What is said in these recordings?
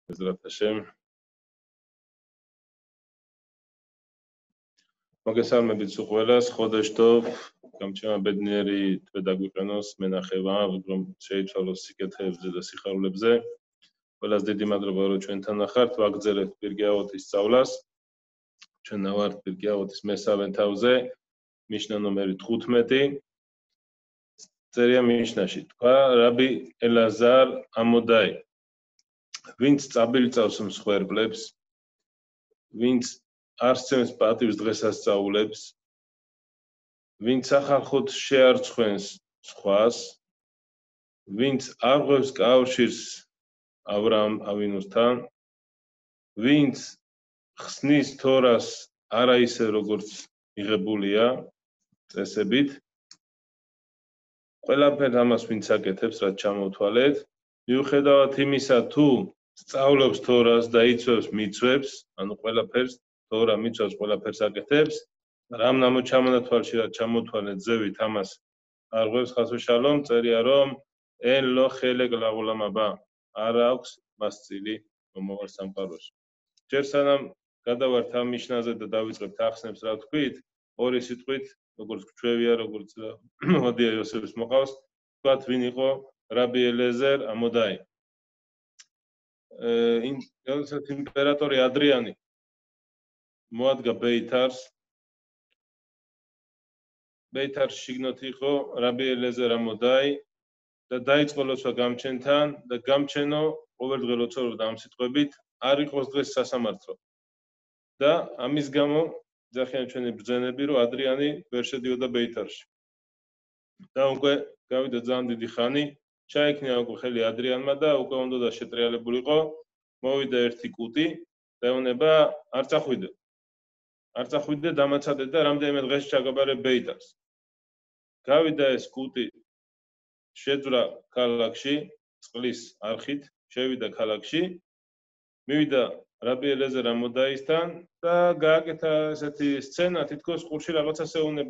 Bezrat Hashem. მოგესალმებით ყველას, ხოდეშ ტוב, გამჩემა ბედნიერი თვე დაგვიყენოს მენახება, რომ შეიცვალოს სიკეთეებზე და სიხარულებზე. ყველას დიდი მადლობა, რომ ჩვენთან ნახართ, ვაგრძელებთ პირკე ავოტის სწავლას. ჩვენ ნავართ პირკე ავოტის მესამე თავზე, მიშნა ნომერი 15. წერია მიშნაში, თქვა რაბი ელაზარ ამოდაი. ვინც წაბილწავს მსხვერპლებს, ვინც არსცემს პატივს დღესასწაულებს, ვინც ახალხოდ შეარცხვენს სხვას, ვინც არღვევს კავშირს ავრამ ავინოსთან, ვინც ხსნის თორას არა ისე როგორც მიღებულია წესებით, ყველაფერს ამას ვინც აკეთებს, რაც ჩამოვთვალეთ, მიუხედავად იმისა, თუ სწავლობს თორას და იცვევს მიცვებს, ანუ ყველაფერს თორა მიცვავს, ყველაფერს აკეთებს, რამ ჩამონათვალში რაც ჩამოთვალეთ ზევით ამას არღვევს ხას ვშალომ, წერია რომ ენ ლო ხელეკ ლაღულამაბა, არ აქვს მას წილი მომავალ სამყაროში. ჯერ სანამ გადავართ ამ მიშნაზე და დავიწყებთ ახსნებს რა ვთქვით, ორი სიტყვით, როგორც გვჩვევია, როგორც მოდია იოსების მოყავს, ვთქვათ ვინ იყო რაბი ელეზერ ამოდაი. როდესაც იმპერატორი ადრიანი მოადგა ბეითარს, ბეითარში შიგნით იყო რაბი ელეზერ ამოდაი და დაიწყო ლოცვა გამჩენთან და გამჩენო ყოველდღე ლოცვობდა ამ სიტყვებით, არ იყოს დღეს სასამართლო. და ამის გამო ძახიან ჩვენი ბრძენები, რომ ადრიანი ვერ შედიოდა ბეითარში. და უკვე გავიდა ძალიან დიდი ხანი, ჩაიქნია უკვე ხელი ადრიანმა და უკვე უნდა შეტრიალებულიყო, მოვიდა ერთი კუტი და ეუბნება არ წახვიდე. არ წახვიდე, დამაცადე და რამდენიმე დღეში ჩაგაბარე ბეითარს. გავიდა ეს კუტი, შეძვრა ქალაქში, წყლის არხით, შევიდა ქალაქში, მივიდა რაბი ელეზერ ამოდაისთან და გააკეთა ესეთი სცენა, თითქოს ყურში რაღაცას ეუბნება.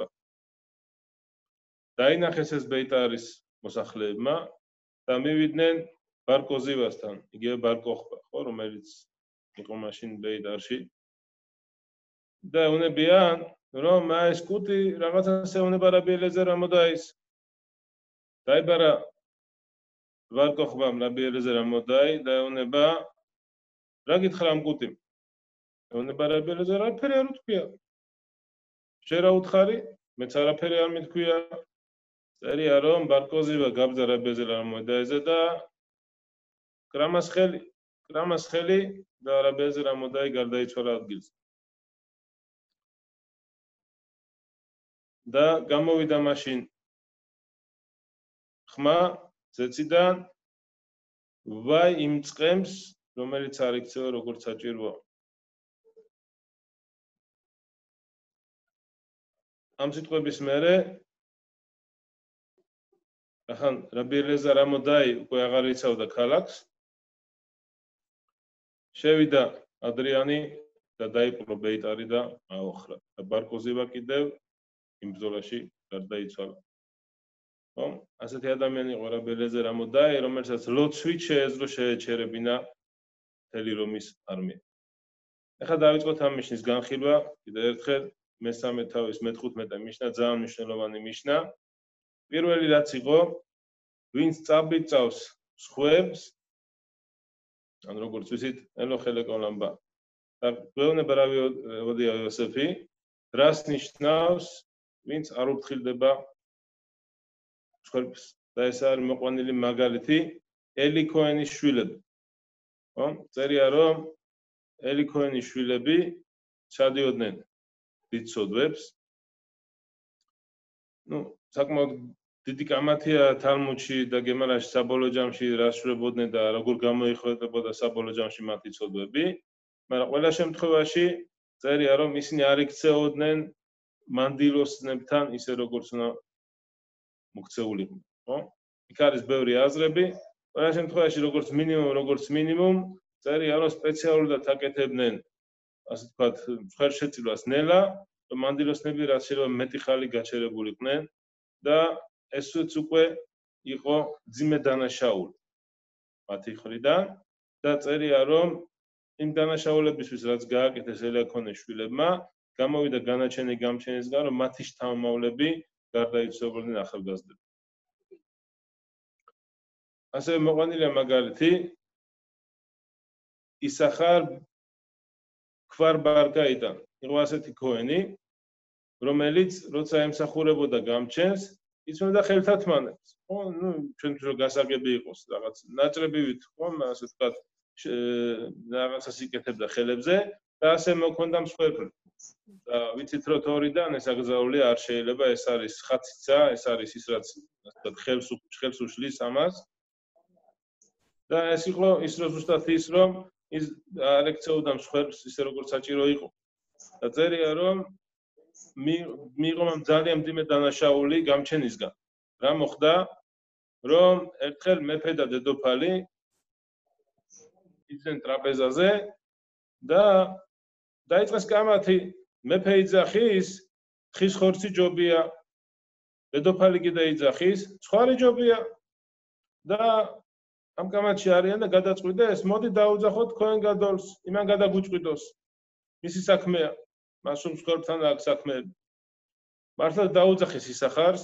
დაინახეს ეს ბეითარის მოსახლეებმა და მივიდნენ ბარკოზივასთან, იგივე ბარკოხბა, ხო, რომელიც იყო მაშინ ბეითარში. და ეუბნებიან, რომ ეს კუტი რაღაცას ეუბნება რაბი ელეზერ ამოდაის. დაიბარა ბარკოხბამ რაბი ელეზერ ამოდაი და ეუბნება რა გითხრა ამ კუტიმ? ეუბნება რაბი ელეზერ არაფერი არ უთქვია. შენ რა უთხარი? მეც არაფერი არ მითქვია. წერია რომ ბარკოზივა გაბძა რაბი ელეზერ ამოდაიზე და კრამას ხელი და რაბი ელეზერ ამოდაი გარდაიცვალა ადგილზე. და გამოვიდა მაშინ ხმა ზეციდან ვაი იმ წყემს, რომელიც არ იქცევა როგორც საჭიროა. ამ სიტყვების მერე ახან რაბი ელეზარ ამოდაი უკვე აღარ იცავდა ქალაქს. შევიდა ადრიანი და დაიპყრო ბეითარი და აოხრა. და ბარკოზივა კიდევ იმ ბრძოლაში გარდაიცვალა. ხო? ასეთი ადამიანი იყო რაბი ელეზარ ამოდაი, რომელსაც ლოცვით შეეძლო შეეჩერებინა მთელი რომის არმია. ეხლა დავიწყოთ ამ მიშნის განხილვა, კიდევ ერთხელ მესამე თავის მე-15 მიშნა, ძალიან მნიშვნელოვანი მიშნა. პირველი რაც იყო, ვინც წაბილწავს სხვებს, ან როგორც ვიცით, ელო ხელეკ ლამბა. და გვეუბნება რავი ოდია იოსები, რას ნიშნავს, ვინც არ უფრთხილდება სხვებს. და ეს არის მოყვანილი მაგალითი ელი ქოენის შვილები. ხო? წერია რომ ელი ქოენის შვილები ჩადიოდნენ დიდ სოდვებს. საკმაოდ დიდი კამათია თალმუდში და გემარაში საბოლოო ჯამში რას შვებოდნენ და როგორ გამოიხატებოდა საბოლოო ჯამში მათი სოდვები, მაგრამ ყველა შემთხვევაში წერია რომ ისინი არ იქცეოდნენ მანდილოსნებთან ისე როგორც უნდა მოქცეულიყვნენ, ხო? იქ არის ბევრი აზრები, ყველა შემთხვევაში როგორც მინიმუმ წერია რომ სპეციალურად აკეთებდნენ, ასე ვთქვათ, მსხვერპლშეწირვას ნელა, რომ მანდილოსნები რაც შეიძლება მეტი ხალი გაჩერებულიყვნენ და ესეც უკვე იყო ძიმე დანაშაული მათი მხრიდან და წერია რომ იმ დანაშაულებისთვის რაც გააკეთეს ელექონის შვილებმა გამოვიდა განაჩენი გამჩენისგან რომ მათი შთამომავლები გარდაიცვალნენ ახალგაზრდები. ასევე მოყვანილია მაგალითი ისახარ ქვარბარგაიდან იყო ასეთი ქოენი რომელიც როცა ემსახურებოდა გამჩენს იცნობდა ხელთათმანებს. ხო, ნუ ჩვენთვის რომ გასაგები იყოს რაღაც ნაჭრებივით, ხო, ასე ვთქვათ, რაღაცას იკეთებდა ხელებზე და ასე მოქონდა მსხვერპლი. და ვიცით რომ თორიდან ეს აკრძალული არ შეიძლება, ეს არის ხაციცა, ეს არის ის რაც ასე ვთქვათ ხელს უშლის ამას. და ეს იყო ის რომ ზუსტად ის რომ ის არ ექცეოდა მსხვერპლს ისე როგორც საჭირო იყო. და წერია რომ მიიღო ძალიან მძიმე დანაშაული გამჩენისგან. რა მოხდა? რომ ერთხელ მეფე და დედოფალი იძენ ტრაპეზაზე და დაიწყეს კამათი. მეფე იძახის, თხის ხორცი ჯობია. დედოფალი კიდე იძახის, ცხვარი ჯობია. და ამ კამათში არიან და გადაწყვიტეს, მოდი დაუძახოთ ქოენ გადოლს, იმან გადაგუჭყიდოს. მისი საქმეა. მას რომ მსხვერპლთან აქვს საქმეები. მართლა დაუძახეს ისახარს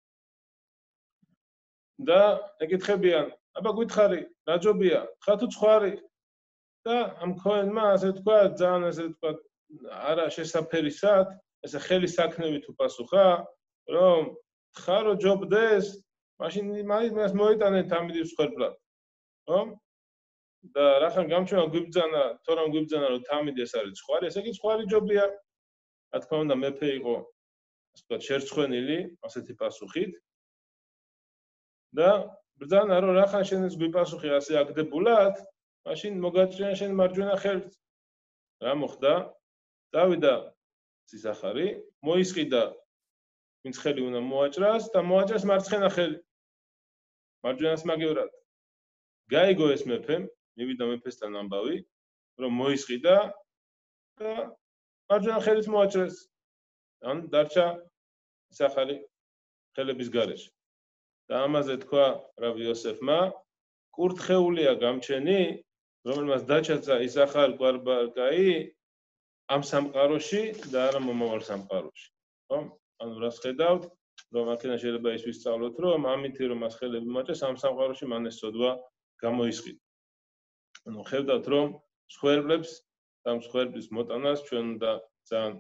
და ეკითხებიან, აბა გითხარი, რა ჯობია, ხა თუ ცხვარი? და ამ ქოენმა ასე თქვა, ძალიან ასე თქვა, არა შესაფერისად, ესე ხელის საქნევით უპასუხა, რომ ხარო ჯობდეს, მაშინ მას მოიტანეთ ამით მსხვერპლად. ხო? და რახან გამჩვენა გვიბძანა, თორემ გვიბძანა რომ თამიდი ეს არის ცხვარი, ესე იგი ცხვარი ჯობია. რა თქმა უნდა მეფე იყო ასე ვთქვათ შერცხვენილი ასეთი პასუხით და ბრძანა რომ რახან შენ ეს გვიპასუხე ასე აგდებულად, მაშინ მოგაჭრიან შენ მარჯვენა ხელს. რა მოხდა? დავიდა სისახარი, მოისყიდა ვინც ხელი უნდა მოაჭრას და მოაჭრას მარცხენა ხელი. მარჯვენას მაგევრად. გაიგო ეს მეფემ, მივიდა მეფესთან ამბავი, რომ მოისყიდა და მარჯვენა ხელით მოაჭრეს. ან დარჩა ისახარი ხელების გარეშე. და ამაზე თქვა რავ იოსეფმა, კურთხეულია გამჩენი, რომელმაც დაჩაცა ისახარ კვარბარგაი ამ სამყაროში და არა მომავალ სამყაროში. ხო? ანუ რას ხედავთ, რომ აქედან შეიძლება ის ვისწავლოთ, რომ ამითი რომ მას ხელები მოაჭრეს, ამ სამყაროში მან ეს ცოდვა გამოისყიდა. ანუ ხედავთ, რომ მსხვერპლებს და მსხვერპლის მოტანას ჩვენ უნდა ძალიან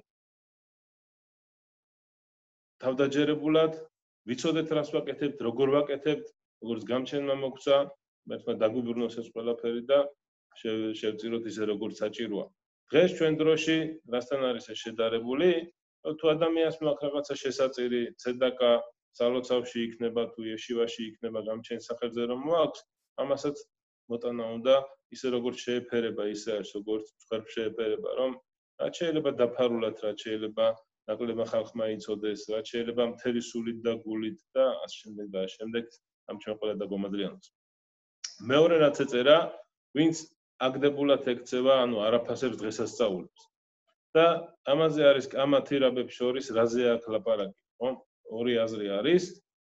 თავდაჯერებულად ვიცოდეთ რას ვაკეთებთ, როგორ ვაკეთებთ, როგორც გამჩენმა მოგცა, მართლა დაგვიბრუნოს ეს ყველაფერი და შევწიროთ ისე როგორც საჭიროა. დღეს ჩვენ დროში რასთან არის ეს შედარებული? თუ ადამიანს მაქვს რაღაცა შესაწირი, ცედაკა, სალოცავში იქნება თუ იეშივაში იქნება გამჩენის სახელზე რომ მოაქვს, ამასაც მოტანა უნდა ისე როგორც შეეფერება, ისე არის როგორც მსხვერპლ შეეფერება, რომ რაც შეიძლება დაფარულად, რაც შეიძლება ნაკლებმა ხალხმა იცოდეს, რაც შეიძლება მთელი სულით და გულით და ასე შემდეგ და ასე შემდეგ ამ ჩვენ ყველა დაგომადლიანოს. მეორე რაც ეწერა, ვინც აგდებულად ექცევა, ანუ არაფასებს დღესასწაულებს. და ამაზე არის კამათი რაბებს შორის რაზე აქვს ლაპარაკი, ხო? ორი აზრი არის.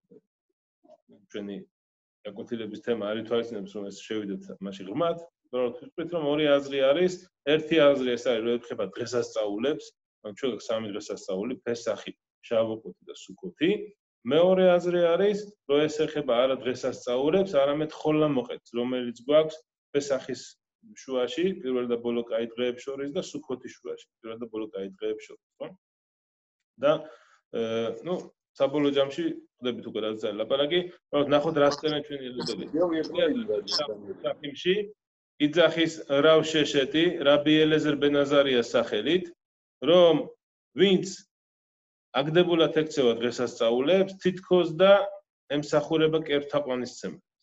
ჩვენი გაკვეთილების თემა არ ითვალისწინებს რომ ეს შევიდეთ მასში ღრმად, უბრალოდ ვიტყვით რომ ორი აზრი არის. ერთი აზრი ეს არის რომ ეხება დღესასწაულებს, ანუ ჩვენ სამი დღესასწაული, ფესახი, შავოყუთი და სუქოთი. მეორე აზრი არის რომ ეს ეხება არა დღესასწაულებს, არამედ ხოლამოყეთს, რომელიც გვაქვს ფესახის შუაში, პირველ და ბოლო კაი დღეებს შორის და სუქოთის შუაში, პირველ და ბოლო კაი დღეებს შორის, ხო? და ნუ საბოლოო ჯამში ხვდებით უკვე რა ძალიან ლაპარაკი, რომ ნახოთ რა წერენ ჩვენი ელოდები. საფიმში იძახის რაv შეშეტი, რაბი ელეზერ ბენ აზარიას სახელით, რომ ვინც აგდებულად ექცევა დღესასწაულებს, თითქოს და ემსახურება კერძთაყვანისცემლებს.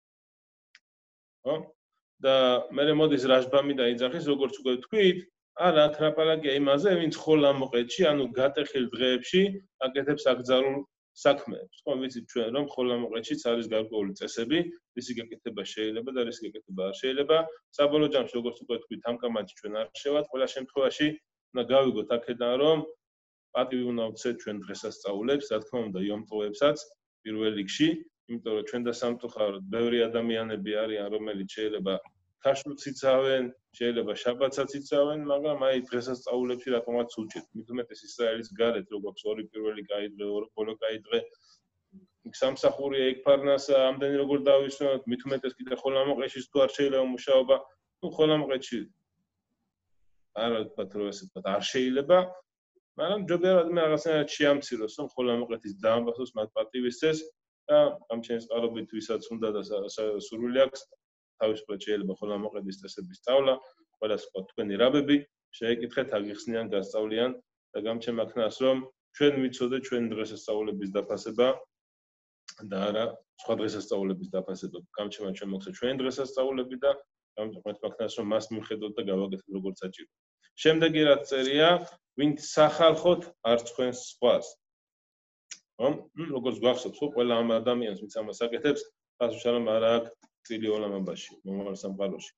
ხო? და მე მოდის რაშბამი დაიძახის, როგორც უკვე ვთქვით, არა აქ ლაპარაკია იმაზე, ვინც ხოლამოყეთში, ანუ გატეხილ დღეებში აკეთებს აკრძალულ საქმეებს. ხო, ვიცით ჩვენ რომ ხოლამოყეთშიც არის გარკვეული წესები, რისი გაკეთება შეიძლება და რისი გაკეთება არ შეიძლება. საბოლოო ჯამში, როგორც უკვე ვთქვით, ამ კამათში ჩვენ არ შევად, ყველა შემთხვევაში უნდა გავიგოთ აქედან, რომ პატივი უნდა ვცეთ ჩვენ დღესასწაულებს, რა თქმა უნდა, იომტოვებსაც პირველ რიგში, იმიტომ რომ ჩვენ და სამწუხაროდ ბევრი ადამიანები არიან, რომელიც შეიძლება ქაშლუც იცავენ, შეიძლება შაბათსაც იცავენ, მაგრამ აი დღესასწაულებში რატომაც უჭირთ. მით უმეტეს ისრაელის გარეთ, როგორც ორი პირველი კაი დღე, ორი ბოლო კაი დღე, იქ სამსახურია, იქ ფარნასა, ამდენი როგორ დავისვენოთ, მით უმეტეს კიდე ხოლამოყეშიც თუ არ შეიძლება მუშაობა, ну ხოლამოყეში არა ვთქვათ, რომ ესე ვთქვათ, არ შეიძლება, მაგრამ ჯობია რადგან რაღაცნაირად შეამციროს, რომ ხოლამოყეთის დაამბასოს მათ პატივისცეს და ამ ჩემს წყალობით ვისაც უნდა და სურვილი აქვს თავისუფლად შეიძლება ხოლამოყეთის წესების სწავლა, ყველას ვთქვათ თქვენი რაბები, შეეკითხეთ, აგიხსნიან, გასწავლიან და გამჩემ აქნას, რომ ჩვენ ვიცოდეთ ჩვენი დღესასწაულების დაფასება და არა სხვა დღესასწაულების დაფასება. გამჩემ ჩვენ მოგცა ჩვენი დღესასწაულები და გამჩემ აქნას, რომ მას მივხედოთ და გავაკეთოთ როგორც საჭირო. შემდეგი რაც წერია, ვინც სახალხოთ არ წხვენს სხვას. როგორც გვახსოვს, ყველა ამ ადამიანს, ვინც ამას აკეთებს, ხასუშალომ არ აქვს წილი ოლამაბაში, მომავალ სამყაროში.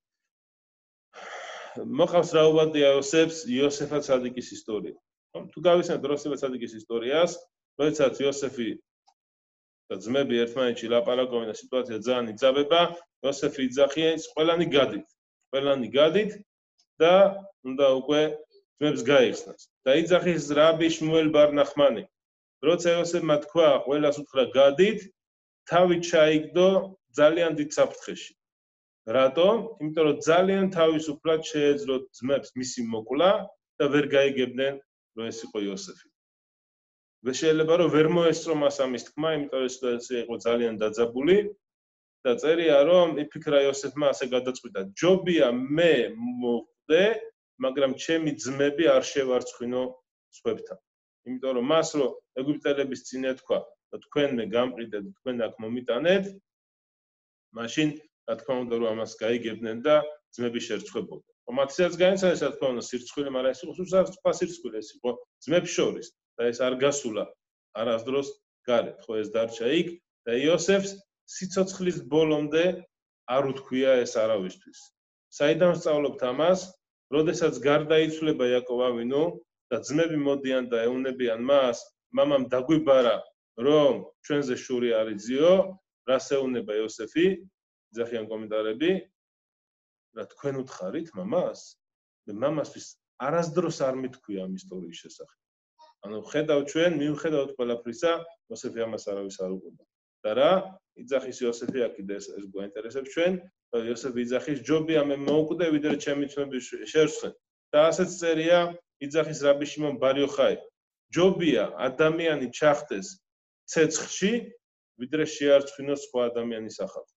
მოყავს რაუბადია იოსეფა ცადიკის ისტორია. თუ გავისმენთ იოსეფა ცადიკის ისტორიას, როდესაც იოსეფი და ძმები ერთმანეთში ლაპარაკობენ და სიტუაცია ძალიან იძაბება, იოსეფი იძახის, ყველანი გადით და უნდა უკვე ძმებს გაიხსნას. და იძახის რაბი შმუელ ბარ-ნახმანი. როცა იოსეფმა თქვა, ყველას უთხრა გადით, თავი ჩაიგდო ძალიან დიდ საფრთხეში. რატომ? იმიტომ რომ ძალიან თავისუფლად შეეძლო ძმებს მისი მოკლა და ვერ გაიგებდნენ, რომ ეს იყო იოსეფი. შეიძლება რომ ვერ მოესწრო მას ამის თქმა, იმიტომ რომ სიტუაცია იყო ძალიან დაძაბული და წერია რომ იფიქრა იოსეფმა ასე გადაწყვიტა, ჯობია მე მოვხვდე, მაგრამ ჩემი ძმები არ შევარცხინო სხვებთან. იმიტომ რომ მას რომ ეგვიპტელების წინ ეთქვა და თქვენ მე გამყიდეთ და თქვენ აქ მომიტანეთ, მაშინ რა თქმა უნდა რომ ამას გაიგებდნენ და ძმები შერცხვებოდნენ. მათისაც განიცადეს რა თქმა უნდა სირცხვილი, მაგრამ ეს იყო სხვა სირცხვილი, ეს იყო ძმებს შორის და ეს არ გასულა არასდროს გარეთ, ხო ეს დარჩა იქ და იოსეფს სიცოცხლის ბოლომდე არ უთქვია ეს არავისთვის. საიდან სწავლობთ ამას? როდესაც გარდაიცვლება იაკობ ავინუ და ძმები მოდიან და ეუნებიან მას, მამამ დაგვიბარა რომ ჩვენზე შური არ იძიო, რას ეუნება იოსეფი? ძახიან კომენტარები, რა თქვენ უთხარით მამას? და მამასთვის არასდროს არ მithქვია ამ ისტორიის შესახებ. ანუ ხედავთ ჩვენ, მივხედავთ ყველაფრისა, იოსეფი ამას არავის არ უყვება. და რა? იძახის იოსეფი აქ ეს გვაინტერესებს ჩვენ, და იოსეფი იძახის ჯობია მე მოვკვდე, ვიდრე ჩემი ძმები შერცხვენ. და ასეც წერია იძახის რაბი შიმონ ბარ იოხაი. ჯობია ადამიანი ჩახდეს ცეცხლში, ვიდრე შეარწმუნოს სხვა ადამიანის სახალხო.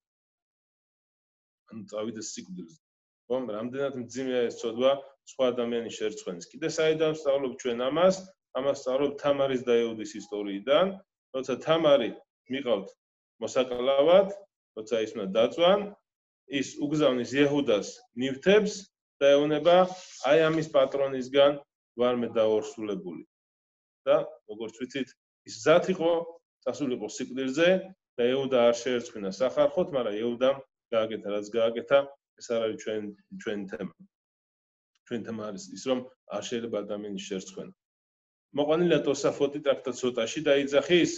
ანუ წავიდეს სიკვდილზე. ხომ, რამდენად მძიმეა ეს ცოდვა სხვა ადამიანის შერცხვენის. კიდე საიდან ვსწავლობ ჩვენ ამას? ამას ვსწავლობ თამარის და ეუდის ისტორიიდან, როცა თამარი მიყავთ მოსაკლავად, როცა ის უნდა დაწვან, ის უგზავნის იეჰუდას ნივთებს და ეუნება აი ამის პატრონისგან ვარ მე დაორსულებული. და როგორც ვიცით, ის მზად იყო, წასულიყო სიკვდილზე და ეუდა არ შეერწყინა სახალხოთ, მაგრამ ეუდამ გააკეთა რაც გააკეთა, ეს არ არის ჩვენი თემა. ჩვენი თემა არის ის, რომ არ შეიძლება ადამიანის შერცხვენა. მოყვანილია ტოსაფოტი ტრაქტატ სოტაში და იძახის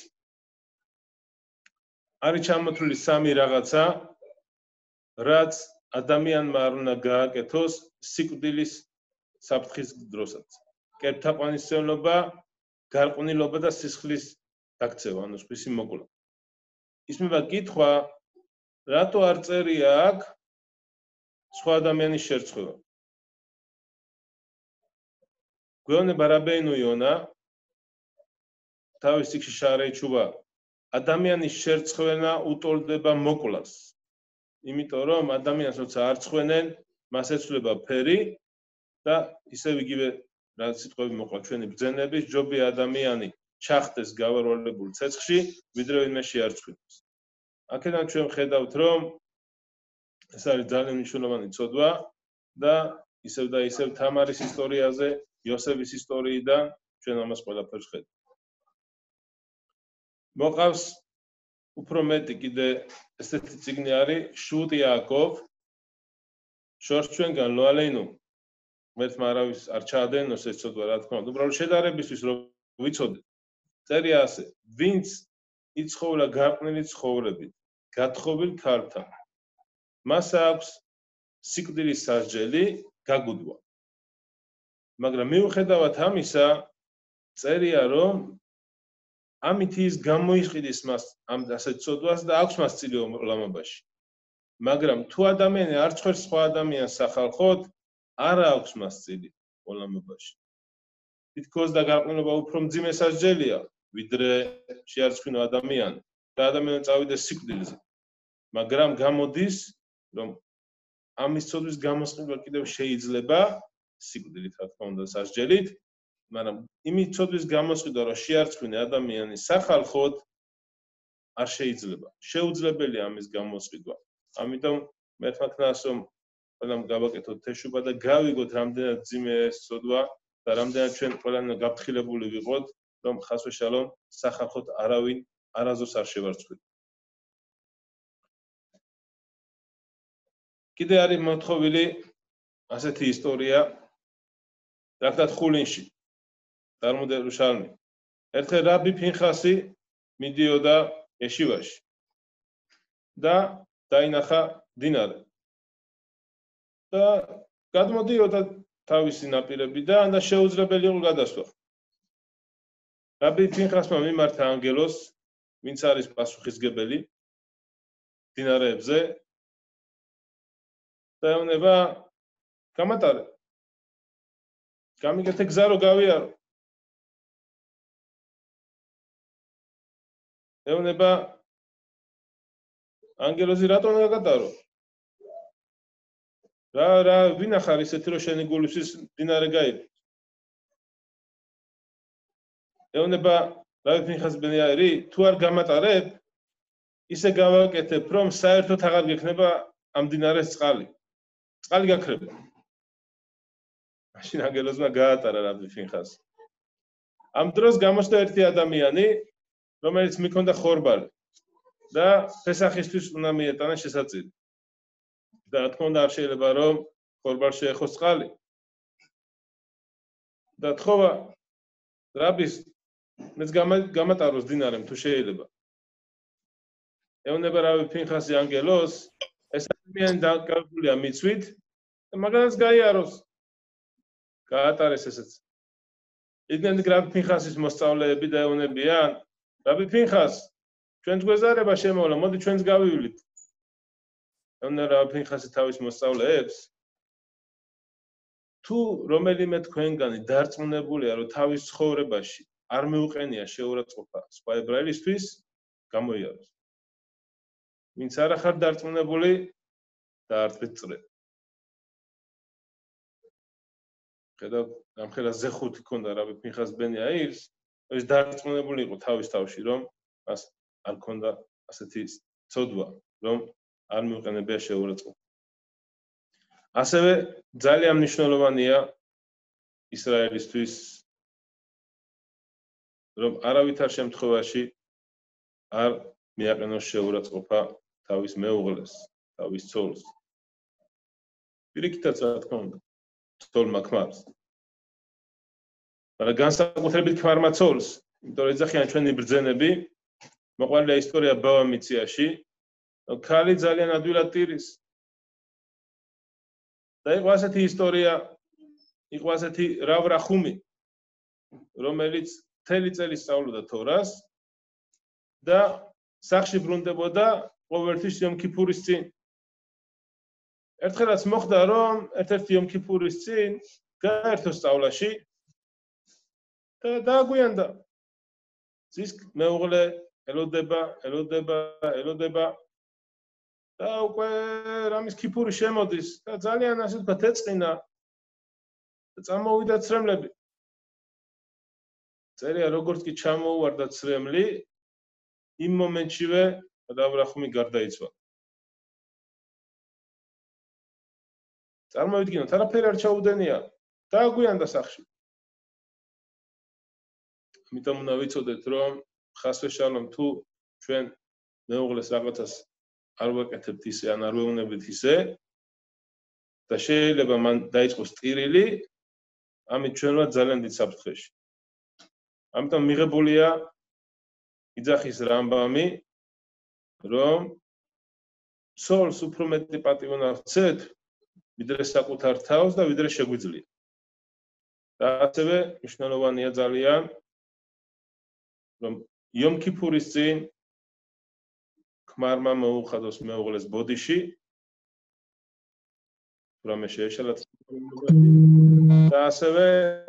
არის ჩამოთვლილი სამი რაღაცა, რაც ადამიანმა არ უნდა გააკეთოს სიკვდილის საფრთხის დროსაც. კერპთაყვანისმცემლობა, გარყვნილობა და სისხლის დაქცევა, ანუ სხვისი მოკლა. ისმება კითხვა, რატო არ წერია აქ სხვა ადამიანის შერცხვევა? გვეუბნება რაბეინუ იონა, თავის წიგნში შარეი ჩუბა, ადამიანის შერცხვენა უტოლდება მოკვლას. იმიტომ რომ ადამიანს როცა არ ცხვენენ, მას ეცვლება ფერი და ისევ იგივე რაც სიტყვები მოყვა ჩვენი ბრძენების, ჯობია ადამიანი ჩახდეს გავარვალებულ ცეცხლში, ვიდრე ვინმე შეარცხვინოს. აქედან ჩვენ ხედავთ, რომ ეს არის ძალიან მნიშვნელოვანი ცოდვა და ისევ თამარის ისტორიაზე, იოსეფის ისტორიიდან ჩვენ ამას ყველაფერს ხედავთ. მოყავს უფრო მეტი კიდე ესეთი წიგნი არის შუთ იაკოვ, შორს ჩვენგან ლო ალეინუ. ღმერთმა არავის არ ჩაადენოს ეს ცოდვა, რა თქმა უნდა, უბრალოდ შედარებისთვის რომ ვიცოდეთ. წერია ასე, ვინც იცხოვლა გარყვნილი ცხოვრებით, გათხოვილ ქალთან. მას აქვს სიკვდილის სასჯელი გაგუდვა. მაგრამ მიუხედავად ამისა, წერია რომ ამით ის გამოიყიდის მას ამ ასეთ ცოდვას და აქვს მას წილი ლამაზობაში. მაგრამ თუ ადამიანი არ წვერს სხვა ადამიანს სახალხოდ, არა აქვს მას წილი ლამაზობაში. თითქოს და გარყვნილობა უფრო მძიმე სასჯელია, ვიდრე შეარწმუნო ადამიანი და ადამიანი წავიდეს სიკვდილზე. მაგრამ გამოდის, რომ ამის ცოდვის გამოსყიდვა კიდევ შეიძლება სიკვდილით, რა თქმა უნდა, სასჯელით, მაგრამ იმის ცოდვის გამოსყიდვა, რომ შეარწმუნე ადამიანის სახალხოდ არ შეიძლება. შეუძლებელია ამის გამოსყიდვა. ამიტომ მე თქნას რომ ყველამ გავაკეთოთ თეშუბა და გავიგოთ რამდენად ძიმე ეს ცოდვა და რამდენად ჩვენ ყველანი გაფრთხილებული ვიყოთ, რომ ხას ვეშალომ სახალხოდ არავინ არასდროს არ შევარცხვით. კიდე არის მოთხოვილი ასეთი ისტორია რაკდათ ხულინში Talmud Yerushalmi. ერთხელ რაბი ფინხასი მიდიოდა ეშივაში და დაინახა დინარე. და გადმოდიოდა თავისი ნაპირებიდან და შეუძლებელი იყო გადასვლა. რაბი ფინხასმა მიმართა ანგელოს, ვინც არის პასუხისგებელი დინარეებზე და ეუბნება გამატარე. გამიგეთე გზა რო გავიარო. ეუბნება ანგელოზი რატომ გაგატარო? რა ვინ ახარ ისეთი რომ შენი გულისთვის დინარე გაიგო? ეუბნება რაბი ფინხას ბენიაერი, თუ არ გამატარებ, ისე გავაკეთებ, რომ საერთოდ აღარ გექნება ამ დინარეს წყალი. წყალი გაქრება. მაშინ ანგელოზმა გაატარა რაბი ფინხას. ამ დროს გამოჩნდა ერთი ადამიანი, რომელიც მიქონდა ხორბალი და ფესახისთვის უნდა მიეტანა შესაწირი. და რა თქმა უნდა არ შეიძლება რომ ხორბალს შეეხოს წყალი. და თხოვა რაბის მეც გამატაროს დინარემ თუ შეიძლება. ეუბნება რაბი ფინხასი ანგელოს, ეს ადამიანი დაკავებულია მიცვით და მაგალითად გაიაროს. გაატარეს ესეც. იდნენ რაბი ფინხასის მოსწავლეები და ეუბნებიან, რაბი ფინხას, ჩვენს გვეზარება შემოვლა, მოდი ჩვენს გავივლით. ეუბნება რაბი ფინხასი თავის მოსწავლეებს, თუ რომელიმე თქვენგანი დარწმუნებულია, რომ თავის ცხოვრებაში არ მიუყენია შეურაცხყოფა სხვა ებრაელისთვის, გამოიაროს. ვინც არ ახარ დარწმუნებული, დაარტყით წრე. ხედავ, ამხელა ზეხუთი ქონდა რაბი ფინხას ბენიაირს, ეს დარწმუნებული იყო თავის თავში, რომ მას არ ქონდა ასეთი ცოდვა, რომ არ მიუყენებია შეურაცხყოფა. ასევე ძალიან მნიშვნელოვანია ისრაელისთვის, რომ არავითარ შემთხვევაში არ მიაყენოს შეურაცხყოფა თავის მეუღლეს, თავის ცოლს. პირიქითაც რა თქმა უნდა, ცოლმა ქმარს. მაგრამ განსაკუთრებით ქმარმა ცოლს, იმიტომ რომ ეძახიან ჩვენი ბრძენები, მოყვანილია ისტორია ბავამიციაში, რომ ქალი ძალიან ადვილად ტირის. და იყო ასეთი ისტორია, იყო ასეთი რավ რახუმი, რომელიც მთელი წელი სწავლობდა თორას და სახში ბრუნდებოდა ყოველთვის იომ ქიფურის წინ. ერთხელაც მოხდა, რომ ერთ-ერთი იომ ქიფურის წინ გაერთო სწავლაში და დააგვიანდა. ძის მეუღლე ელოდება და უკვე რამის ქიფური შემოდის და ძალიან ასე ვთქვათ ეწყინა და წამოვიდა ცრემლები. წერია როგორც კი ჩამოუვარდა ცრემლი, იმ მომენტშივე დავრახუმი გარდაიცვალა. წარმოვიდგინოთ, არაფერი არ ჩაუდენია, დააგვიანდა სახში. ამიტომ უნდა ვიცოდეთ, რომ ხას ვეშალომ თუ ჩვენ მეუღლეს რაღაცას არ ვაკეთებთ ისე, ან არ ვეუბნებით ისე და შეიძლება მან დაიწყოს ტირილი, ამით ჩვენ ვართ ძალიან დიდ საფრთხეში. ამიტომ მიღებულია იძახის რამბამი, რომ ცოლს უფრო მეტი პატივი უნდა ვცეთ, ვიდრე საკუთარ თავს და ვიდრე შეგვიძლია. და ასევე მნიშვნელოვანია ძალიან რომ იომ ქიფურის წინ ქმარმა მოუხადოს მეუღლეს ბოდიში რამე შეეშალათ და ასევე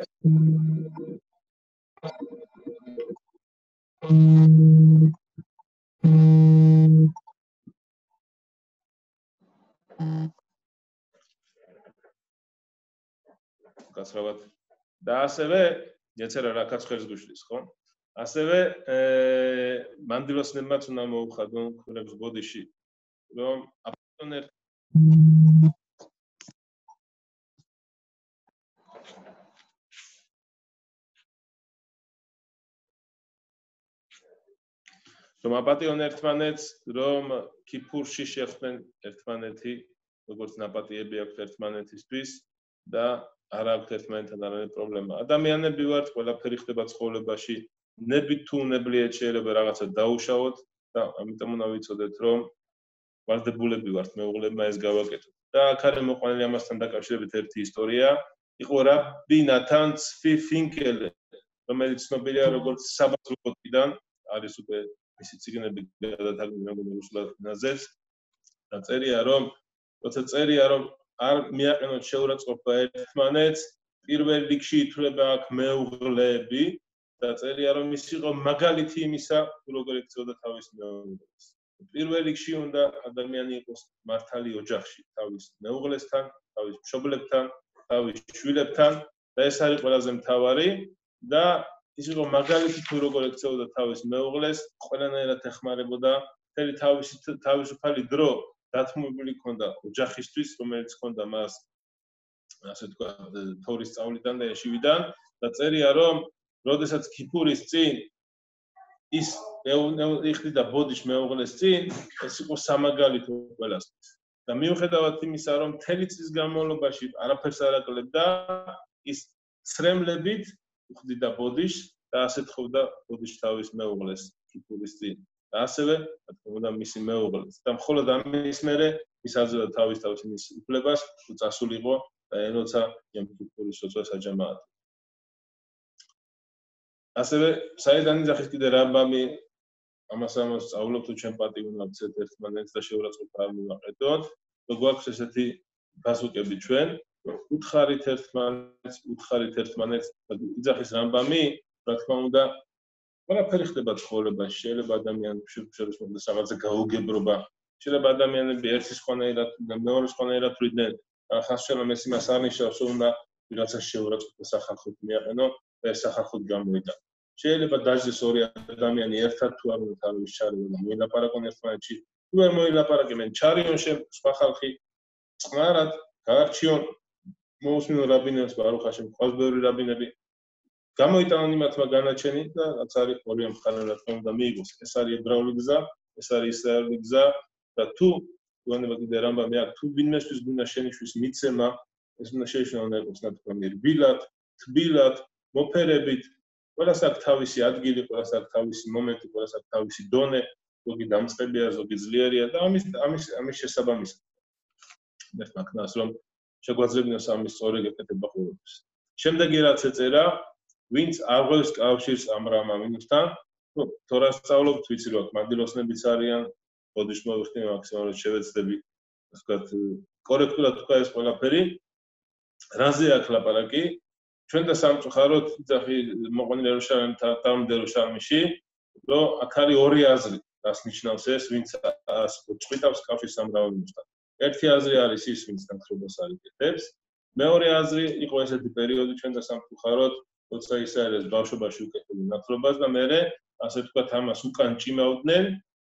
გასრავად და ასევე ეცერა რაკაც ხელს გუშლის ხო ასევე მანდილოსნებმაც უნდა მოუხადონ ქმრებს ბოდიში რომ აპატონერ რომ აპატიონ ერთმანეთს რომ ქიფურში შეხვდნენ ერთმანეთი როგორც ნაპატიები აქვთ ერთმანეთისთვის და არ აქვთ ერთმანეთთან არანაირი პრობლემა. ადამიანები ვართ, ყველაფერი ხდება ცხოვრებაში, ნებით თუ უნებლიეთ შეიძლება რაღაცა დაუშავოთ და ამიტომ უნდა ვიცოდეთ, რომ ვალდებულები ვართ მეუღლებმა ეს გავაკეთოთ. და აქ არის მოყვანილი ამასთან დაკავშირებით ერთი ისტორია. იყო რაბი ნათან ცვი ფინკელი, რომელიც ცნობილია როგორც საბაზრობიდან, არის უკვე მისი წიგნები გადათარგმნილი რუსულად ენაზეც და წერია რომ არ მიაყენოთ შეურაცხყოფა ერთმანეთს, პირველ რიგში ითვლება აქ მეუღლეები და წერია რომ ის იყო მაგალითი იმისა, როგორ ექცეოდა თავის მეუღლეს. პირველ რიგში უნდა ადამიანი იყოს მართალი ოჯახში, თავის მეუღლესთან, თავის მშობლებთან, თავის შვილებთან და ეს არის ყველაზე მთავარი და ის იყო მაგალითი თუ როგორ ექცეოდა თავის მეუღლეს, ყველანაირად ეხმარებოდა, მთელი თავისუფალი დრო დათმობილი ჰქონდა ოჯახისთვის, რომელიც ჰქონდა მას ასე ვთქვათ, თორის სწავლიდან და ეშივიდან და წერია რომ როდესაც ქიფურის წინ ის იხდიდა ბოდიშ მეუღლეს წინ, ეს იყო სამაგალითო ყველასთვის. და მიუხედავად იმისა, რომ მთელი წლის განმავლობაში არაფერს არ აკლებდა, ის ცრემლებით უხდიდა ბოდიშს და ასე თხოვდა ბოდიშ თავის მეუღლეს ქიფურის წინ. და ასევე, რა თქმა უნდა, მისი მეუღლეს. და მხოლოდ ამის მერე ის აძლევდა თავის იმის უფლებას, თუ წასულიყო და ენოცა იომ ქიფურის სოწვას აჯამაათ. ასევე საიდან იძახის კიდე რამბამი ამას სწავლობ თუ ჩვენ პატივი უნდა ვცეთ ერთმანეთს და შეურაცხყოფა არ მივაყენოთ, რომ გვაქვს ესეთი გასუკები ჩვენ, რომ უთხარით ერთმანეთს და იძახის რამბამი, რა თქმა უნდა, ყველაფერი ხდება ცხოვრებაში, შეიძლება ადამიანებს შეგრძნოს რაღაცა გაუგებრობა, შეიძლება ადამიანები ერთის ხვანაირად და მეორე ხვანაირად ვიდნენ, ხასშელა ეს იმას არ ნიშნავს, რომ უნდა ვიღაცა შეურაცხყოფა სახალხოდ მიაყენო და ეს სახალხოდ გამოიტანო. შეიძლება დაждდეს ორი ადამიანი ერთად თუ არ უნდა თავის ჩარევა და მოილაპარაკონ ერთმანეთში, თუ არ მოილაპარაკებენ ჩარიონ სხვა ხალხი, წყნარად გაარჩიონ მოусმინონ რაბინებს ბარუხაშემ ყავს ბევრი რაბინები გამოიტანონ იმათმა განაჩენი და რაც არის ორივე მხარე რა თქმა უნდა მიიღოს. ეს არის ებრაული გზა, ეს არის ისრაელური გზა და თუ ვანება კიდე რამბამი აქვს, თუ ვინმესთვის გვინდა შენიშვნის მიცემა, ეს უნდა შენიშვნა უნდა იყოს ნათქვამი რბილად, თბილად, მოფერებით, ყველას აქვს თავისი ადგილი, ყველას აქვს თავისი მომენტი, ყველას აქვს თავისი დონე, ზოგი დამწყებია, ზოგი ძლიერია და ამის შესაბამისად. მერტმა ქნას რომ შეგვაძლებინოს ამის სწორი გაკეთება ყოველთვის. შემდეგი რაც ეწერა, ვინც არ ღვევს კავშირს ამრამ ამინოსთან, თორა სწავლობთ, ვიცი რომ მანდილოსნებიც არიან, ბოდიშ მოვიხდი მაქსიმალურად შევეცდები, ასე ვთქვათ, კორექტულად თქვა ეს ყველაფერი. რაზე აქვს ლაპარაკი? ჩვენ და სამწუხაროდ იძახი მოყვანილი ერუშალიმთან და ერუშალიმში, რომ აქ არის ორი აზრი, რას ნიშნავს ეს, ვინც წვითავს კავშირს ამრამ ამინოსთან. ერთი აზრი არის ის, ვინც ნათხრობას არ იკეთებს. მეორე აზრი იყო ესეთი პერიოდი ჩვენ და სამწუხაროდ, როცა ისრაელის ბავშვობაში უკეთებდნენ ნათხრობას და მერე, ასე ვთქვათ, ამას უკან ჭიმავდნენ,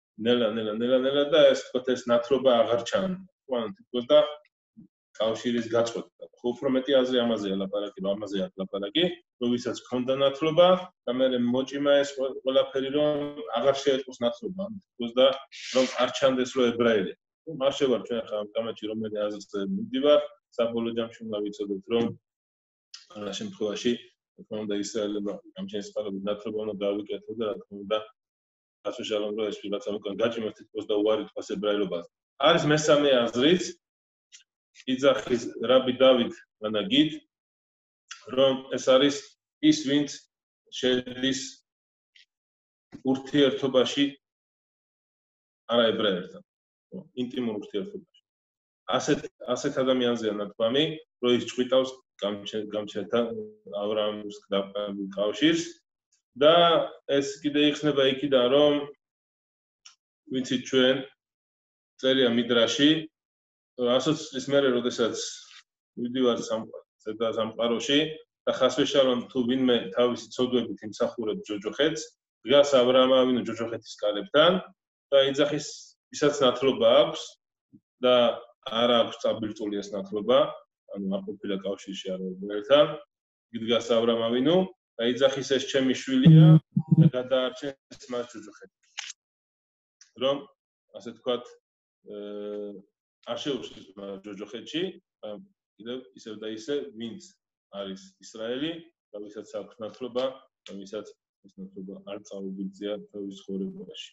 ნელა და ეს ვთქვათ, ეს ნათხრობა აღარ ჩანდა. ანუ თითქოს და კავშირის გაწყვეტა. უფრო მეტი აზრი ამაზეა ლაპარაკი, რომ ამაზე აქვს ლაპარაკი, რომ ვისაც ჰქონდა ნათხრობა და მერე მოჭიმა ეს ყველაფერი, რომ აღარ შეეწყოს ნათხრობა, ანუ თითქოს და რომ არ ჩანდეს რომ ებრაელია. არ შევარ ჩვენ ახლა ამ კამათში რომელი აზრზე მივდივარ, საბოლოო ჯამში უნდა ვიცოდეთ, რომ ამ შემთხვევაში, რა თქმა უნდა, ისრაელებმა გამჩენის წყალობით ნათხრობა უნდა დაავიკეთოს და რა თქმა უნდა, გასაშალომ რომ ეს ვიღაცა უკან გაჭიმეს თითქოს და უარი თქვას ებრაელობაზე. არის მესამე აზრიც, იძახის რაბი დავით განაგით, რომ ეს არის ის, ვინც შედის ურთიერთობაში არაებრაელთან, ინტიმურ ურთიერთობაში. ასეთ ადამიანზეა ნათქვამი, რომ ის ჭვიტავს გამჩენთან ავრამის კავშირს და ეს კიდე იხსნება იქიდან, რომ ვიცით ჩვენ წერია მიდრაში 100 წლის მერე, როდესაც მივდივართ სამყაროში და ხას ვეშალონ თუ ვინმე თავისი ცოდვებით იმსახურებს ჯოჯოხეთს, დგას ავრაამ ავინო ჯოჯოხეთის კარებთან და იძახის ისაც ნათლობა აქვს და არ აქვს წაბირწული ეს ნათლობა, ანუ არ ყოფილა კავშირში არაებრაელთან, დგას ავრაამ ავინო და იძახის ეს ჩემი შვილია და გადაარჩენს მას ჯოჯოხეთი. რომ ასე თქვათ არ შეუშლის ჯოჯოხეთში, კიდევ ისევ და ისე, ვინც არის ისრაელი და ვისაც აქვს ნათლობა და ვისაც ეს ნათლობა არ წაუგრძია თავის ცხოვრებაში.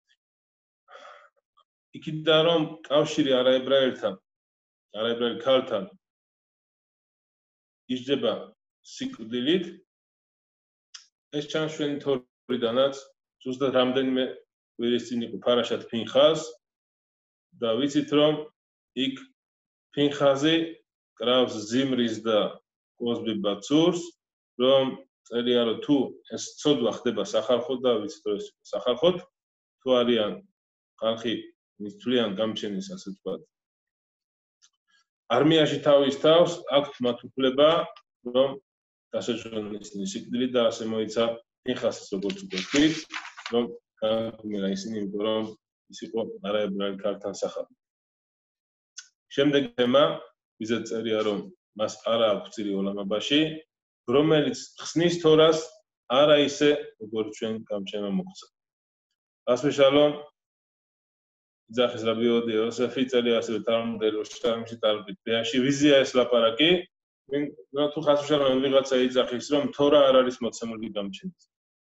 იქიდან რომ კავშირი არაებრაელთან, არაებრაელ ქალთან ისჯება სიკვდილით, ეს ჩანს ჩვენი თორიდანაც, ზუსტად რამდენიმე კვირის წინ იყო ფარაშათ ფინხას და ვიცით რომ იქ ფინხაზი კრავს ზიმრის და კოზბი ბაცურს, რომ წერია რომ თუ ეს ცოდვა ხდება სახალხოდ და ვიცით რომ ეს სახალხოდ, თუ არიან ხალხი ვინც თვლიან გამჩენის ასე ვთქვათ არმიაში თავის თავს აქვთ მათ უფლება რომ დასაჯონ ისინი სიკვდილით და ასე მოიცა ფინხასის როგორც ვთქვით, რომ გამგმირა ისინი, იმიტომ რომ ის იყო არაებრაელ ქალთან სახალხო. შემდეგ თემა, ვიზეთ წერია რომ მას არა აქვს წირი ოლამაბაში, რომელიც ხსნის თორას არა ისე, როგორც ჩვენ გამჩენა მოხდა. ასე შალომ იძახის რაბი იოსეფი წერია ასევე თალმუდელი როშტარმში ტალბით ბეაში ვიზია ეს ლაპარაკი, თუ ხას შალომ ვიღაცა იძახის რომ თორა არ არის მოცემული გამჩენის.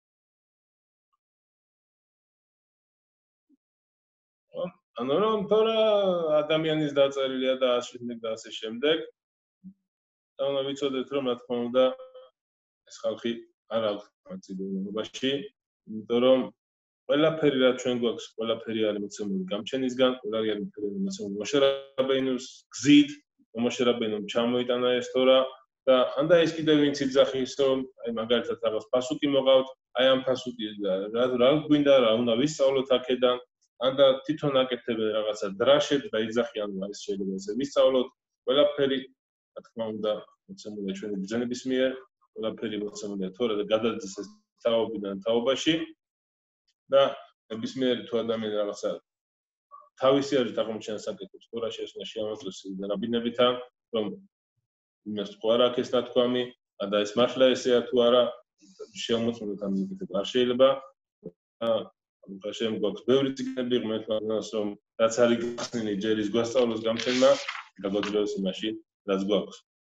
ანუ რომ თორა ადამიანის დაწერილია და ასე შემდეგ და უნდა ვიცოდეთ რომ რა თქმა უნდა ეს ხალხი არ აქვს მოცემულობაში, იმიტომ რომ ყველაფერი რა ჩვენ გვაქვს, ყველაფერი არის მოცემული გამჩენისგან, ყველაფერი არის მოცემული მოშე რაბეინუს გზით, მოშე რაბეინუმ ჩამოიტანა ეს თორა და ანდა ეს კიდევ ვინც იძახის რომ აი მაგალითად რაღაც პასუკი მოყავთ, აი ამ პასუკი რა გვინდა რა უნდა ვისწავლოთ აქედან ანდა თვითონ აკეთებენ რაღაცა დრაშებს და იძახიან რომ ეს შეიძლება ესე ვისწავლოთ, ყველაფერი რა თქმა უნდა მოცემულია ჩვენი ბრძანების მიერ, ყველაფერი მოცემულია თორა და გადადის ეს თაობიდან თაობაში და ნებისმიერი თუ ადამიანი რაღაცა თავისი აზრით აღმოჩენას აკეთებს თორაში ეს უნდა შეამოწმოს რაბინებითან, რომ იმას თუ არ აქვს ეს ნათქვამი და ეს მართლა ესეა თუ არა შეამოწმოთ ამ მიკეთებ არ შეიძლება და შემ გვაქვს ბევრი წიგნები ღმერთმადანს რომ რაც არის გახსნილი ჯერ ის გვასწავლოს გამჩენმა გაგვაძლევს იმაში რაც გვაქვს.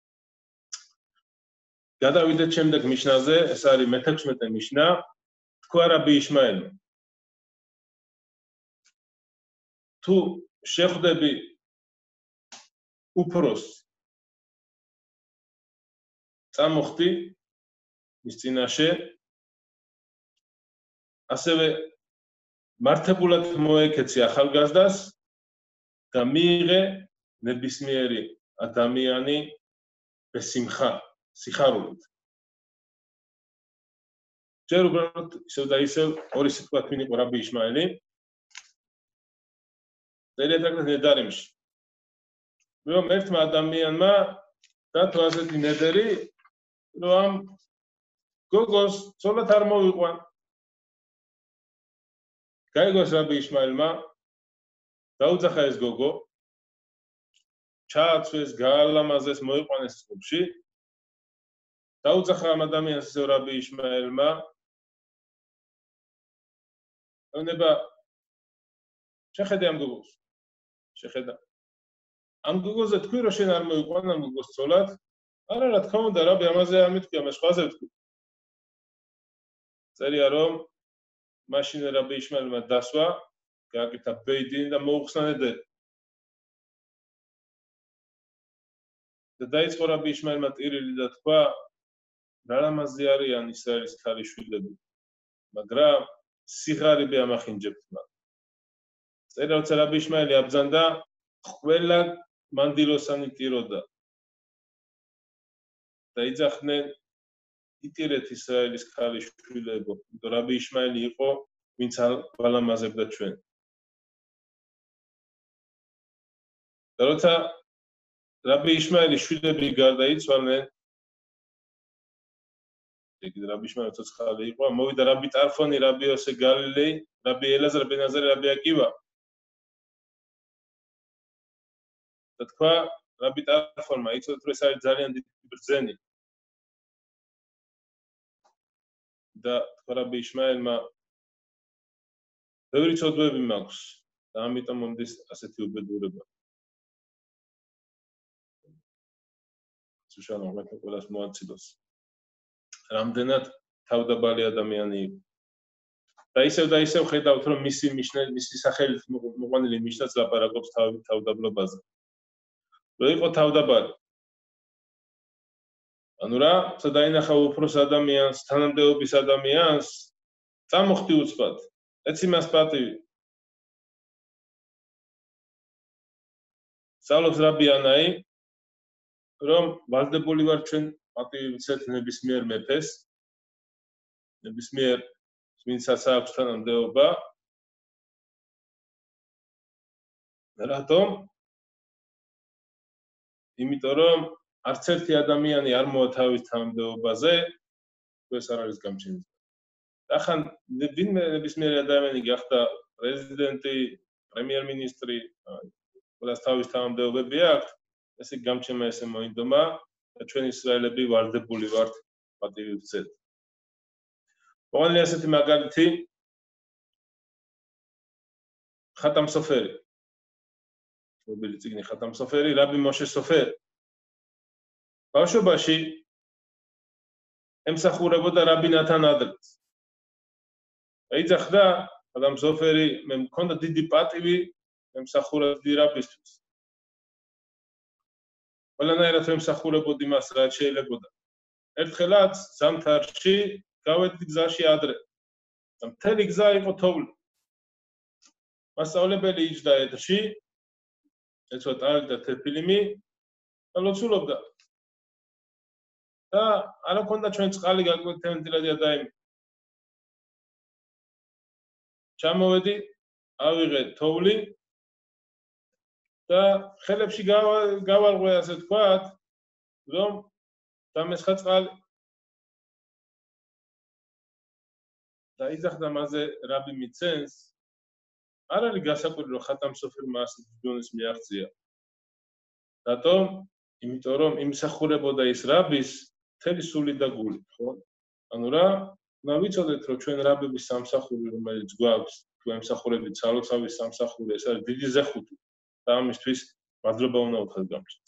გადავიდეთ შემდეგ მიშნაზე, ეს არის მე-16 მიშნა. თქვა რაბი იშმაელმა თუ შეხვდები უფროს წამოხდი მის წინაშე ასევე მართებულად მოეკეცი ახალგაზრდას და მიიღე ნებისმიერი ადამიანი ბესიმხა სიხარულით. ჯერ უბრალოდ ისევ და ისევ ორი სიტყვა თქვენ იყო რაბი იშმაელი წერია თაგრად ნედარიმში რომ ერთმა ადამიანმა დათო ასეთი ნედერი რომ ამ გოგოს ცოლად არ მოვიყვან. გაიგოს რაბი იშმაელმა დაუძახა ეს გოგო ჩააცვეს, გაალამაზეს, მოიყვანეს წყუბში. დაუძახა ამ ადამიანს ისევ რაბი იშმაელმა ეუბნება შეხედე ამ გოგოს. შეხედა. ამ გოგოზე თქვი რომ შენ არ მოიყვან ამ გოგოს ცოლად? არა რა თქმა უნდა რაბი ამაზე არ მითქვია, მე სხვაზე ვთქვი. წერია რომ მაშინ რაბი იშმაელმა დასვა, გააკეთა ბეიდინი და მოუხსნა ნედერი. და დაიწყო რაბი ისმაილმა ტირილი და თქვა რა ლამაზი არიან ისრაელის ქალიშვილები, მაგრამ სიღარიბე ამახინჯებთ მათ. წერა როცა რაბი ისმაილი აბრძანდა, ყველა მანდილოსანი ტიროდა. და იძახდნენ იტირეთ ისრაელის ქალიშვილებო, იმიტომ რაბი ისმაილი იყო, ვინც ვალამაზებდა ჩვენ. და როცა რაბი ისმაილის შვილები გარდაიცვალნენ, იგი რაბი ისმაილი ცოცხალი იყო, მოვიდა რაბი ტარფონი, რაბი იოსე გალილეი, რაბი ელაზარ ბენ აზარი, რაბი აკივა. და თქვა რაბი ტარფონმა, იცოდეთ რომ ეს არის ძალიან დიდი ბრძენი. და თქვა რაბი ისმაილმა, ბევრი ცოდვები მაქვს და ამიტომ მომდის ასეთი უბედურება. სუშანო მე ყველას მოაცილოს. რამდენად თავდაბალი ადამიანი იყო. და ისევ ხედავთ რომ მისი სახელით მოყვანილი ნიშნაც ლაპარაკობს თავდაბლობაზე. რო იყო თავდაბალი. ანუ რა, დაინახა უფროს ადამიანს, თანამდებობის ადამიანს, წამოხდი უცბად. ეცი მას პატივი. სწავლობს რაბი ანაი, რომ ვალდებული ვარ ჩვენ პატივი ვიცეთ ნებისმიერ მეფეს, ნებისმიერ ვინცაც აქვს თანამდებობა. რატომ? იმიტომ რომ არც ერთი ადამიანი არ მოათავის თანამდებობაზე, ეს არ არის გამჩენილი. ახან ვინმე ნებისმიერი ადამიანი გახდა პრეზიდენტი, პრემიერ-მინისტრი, ყველას თავის თანამდებობები აქვს, ესე გამჩენა ესე მოინდომა და ჩვენ ისრაელები ვარდებული ვართ პატივი ვცეთ. მოყოლი ასეთი მაგალითი ხატამ სოფერი. მობილი წიგნი ხატამ სოფერი, რაბი მოშე სოფერი. ბავშვობაში ემსახურებოდა რაბი ნათან ადლერს. ეძახდა ხატამ სოფერი, მე მქონდა დიდი პატივი ემსახურებდი რაბისთვის. ყველანაირად ემსახურებოდი მას რაც შეიძლებოდა. ერთხელაც ზამთარში გავედი გზაში ადრე. და მთელი გზა იყო თოვლი. მასწავლებელი იჯდა ეთში, ეცვა ტალი და თეფილიმი და ლოცულობდა. და არ ჰქონდა ჩვენ წყალი გაკვეთენtildeდი ადაიმი. ჩამოვედი, ავიღე თოვლი და ხელებში გავალღვე ასე თქვათ, რომ დამესხა წყალი. და იძახდა მასზე რაბი მიცენს, არ არის გასაკვირი რომ ხატამ სოფერმა ასეთ ჯდონის მიაღწია. რატომ? იმიტომ რომ იმსახურებოდა ის რაბის მთელი სული და გული, ხო? ანუ რა, უნდა ვიცოდეთ რომ ჩვენ რაბების სამსახური რომელიც გვაქვს, თუ ემსახურებით სალოცავის სამსახური, ეს არის დიდი ზეხუთი და ამისთვის მადლობა უნდა ვთქვათ გამჩენს.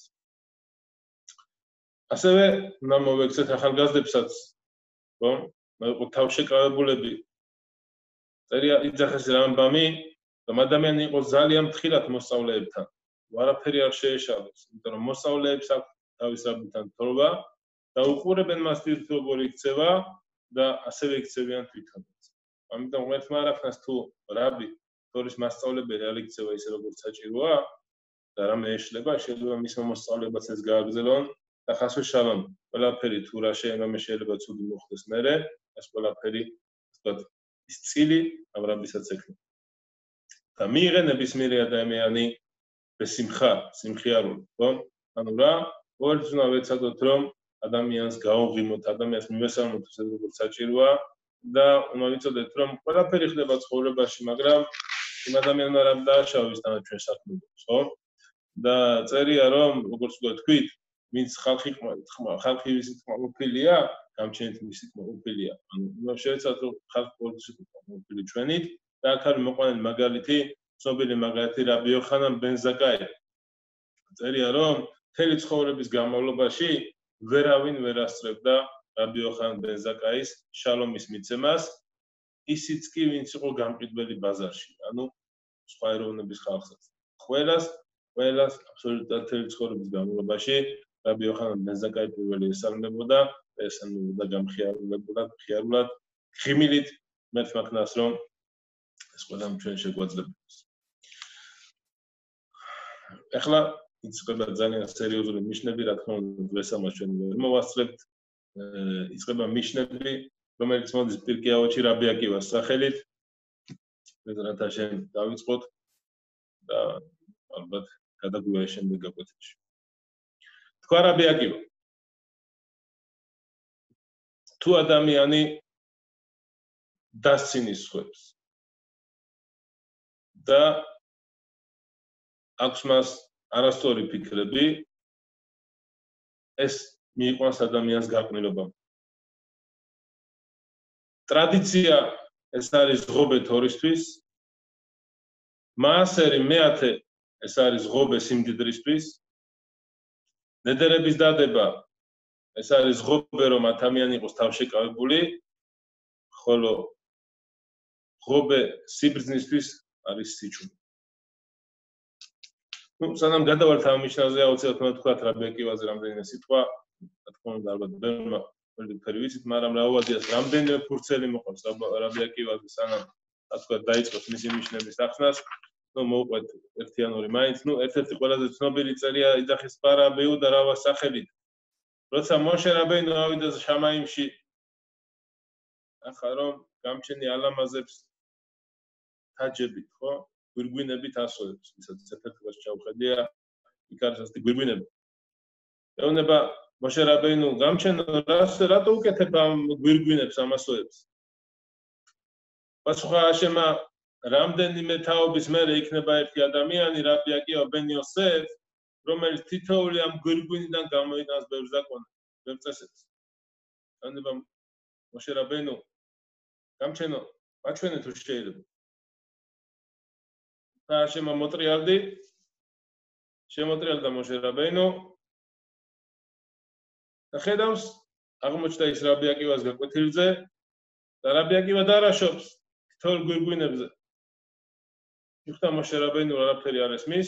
ასევე უნდა მოვექცეთ ახალგაზრდებსაც, რომ იყო თავშეკავებულები. წერია იძახეს რამბამი, რომ ადამიანი იყო ძალიან ფრთხილად მოსწავლეებთან. არაფერი არ შეეშალოს, იმიტომ რომ მოსწავლეებს აქვს თავის რაბთან თორვა და უყურებენ მას თვითონ როგორ იქცევა და ასევე იქცევიან თვითონაც. ამიტომ ღმერთმა არ ახსნას თუ რაბი თორის მასწავლებელი არ იქცევა ისე როგორც საჭიროა და რამე ეშლება, შეიძლება მის მოსწავლებაც ეს გააგრძელონ და ხას ვშალონ. ყველაფერი თუ რა შეიძლება ცუდი მოხდეს მერე, ეს ყველაფერი ვთქვათ ის წილი ამ რაბისაც ექნება. და მიიღე ნებისმიერი ადამიანი სიმხიარული, ხო? ანუ რა, ყოველთვის უნდა ვეცადოთ რომ ადამიანს გაუღიმოთ, ადამიანს მივესალმოთ ისე როგორც საჭიროა და უნდა ვიცოდეთ რომ ყველაფერი ხდება ცხოვრებაში, მაგრამ იმ ადამიანმა არ დააშავის ჩვენ საქმეებს, ხო? და წერია რომ როგორც ვთქვით, ვინც ხალხი ვისით მოუფილია, გამჩენით მისი მოუფილია. ანუ უნდა შევეცადოთ რომ ხალხი პოლიტიკაში მოუფილი ჩვენით და აქ არის მოყვანილი მაგალითი, ცნობილი მაგალითი რაბი იოხანან ბენ ზაკაი. წერია რომ მთელი ცხოვრების განმავლობაში ვერავინ ვერ ასწრებდა რაბი იოხანან ბენ ზაკაის შალომის მიცემას, ისიც კი ვინც იყო გამყიდველი ბაზარში, ანუ სხვა ეროვნების ხალხსაც. ყველას აბსოლუტურად მთელი ცხოვრების განმავლობაში რაბი იოხანან ბენზაკაი პირველი ესალმებოდა, ესალმებოდა გამხიარულად, ღიმილით მეთმაქნას, რომ ეს ყველამ ჩვენ შეგვაძლებს. ეხლა იწყება ძალიან სერიოზული ნიშნები, რა თქმა უნდა, დღეს ამას ჩვენ ვერ მოვასწრებთ. იწყება ნიშნები, რომელიც მოდის პირკე ავაჩი რაბი აკივას სახელით. ბეზრათ ჰაშემ დავიწყოთ და ალბათ გადაგვივა შემდეგ გაკვეთილში. თქვა რაბი აკივა. თუ ადამიანი დასცინის სხვებს და აქვს მას არასწორი ფიქრები, ეს მიიყვანს ადამიანს გაყნილობამ. ტრადიცია ეს არის ღობე თორისთვის, მაასერი მეათე ეს არის ღობე სიმდიდრისთვის, ნედერების დადება ეს არის ღობე რომ ადამიანი იყოს თავშეკავებული, ხოლო ღობე სიბრძნისთვის არის სიჩუმე. სანამ გადავართ ამ ნიშნაზე, აუცილებლად თქვათ რაბი აკივაზე რამდენიმე სიტყვა, რა თქმა უნდა, ალბათ ბევრმა ყველაფერი ვიცით, მაგრამ რაოვადიას რამდენიმე ფურცელი მოყავს რაბი აკივაზე, სანამ რა თქვა დაიწყოს მისი ნიშნების ახსნას, მოვყვეთ ერთი ან ორი მაინც, ერთ-ერთი ყველაზე ცნობილი წერია იძახის პარა ბეუდა რავას სახელით. როცა მოშე რაბეინუ ავიდა შამაიმში, ახლა რომ გამჩენი ალამაზებს თაჯებით, ხო? გვირგვინებით ასოებს, ისაც ერთ-ერთს ჩავხედია, იქ არის ასეთი გვირგვინები. ეუბნება მოშე რაბეინუ გამჩენო, რატო უკეთებ ამ გვირგვინებს, ამ ასოებს? პასუხა ჰაშემა რამდენიმე თაობის მერე იქნება ერთი ადამიანი, რაბი აკივა ბენ იოსეფ, რომელიც თითოეული ამ გვირგვინიდან გამოიტანს ბევრ ზაკონს, ბევრ წესებს. ეუბნება მოშე რაბეინუ გამჩენო, მაჩვენე თუ შეიძლება. და ჰაშემა მოტრიალდი, შემოტრიალდა მოშე რაბეინუ და ხედავს, აღმოჩნდა ის რაბი აკივას გაკვეთილზე და რაბი აკივა დარაშობს თითოეულ გვირგვინებზე. იხვდა მოშე რაბეინუ არაფერი არ ესმის.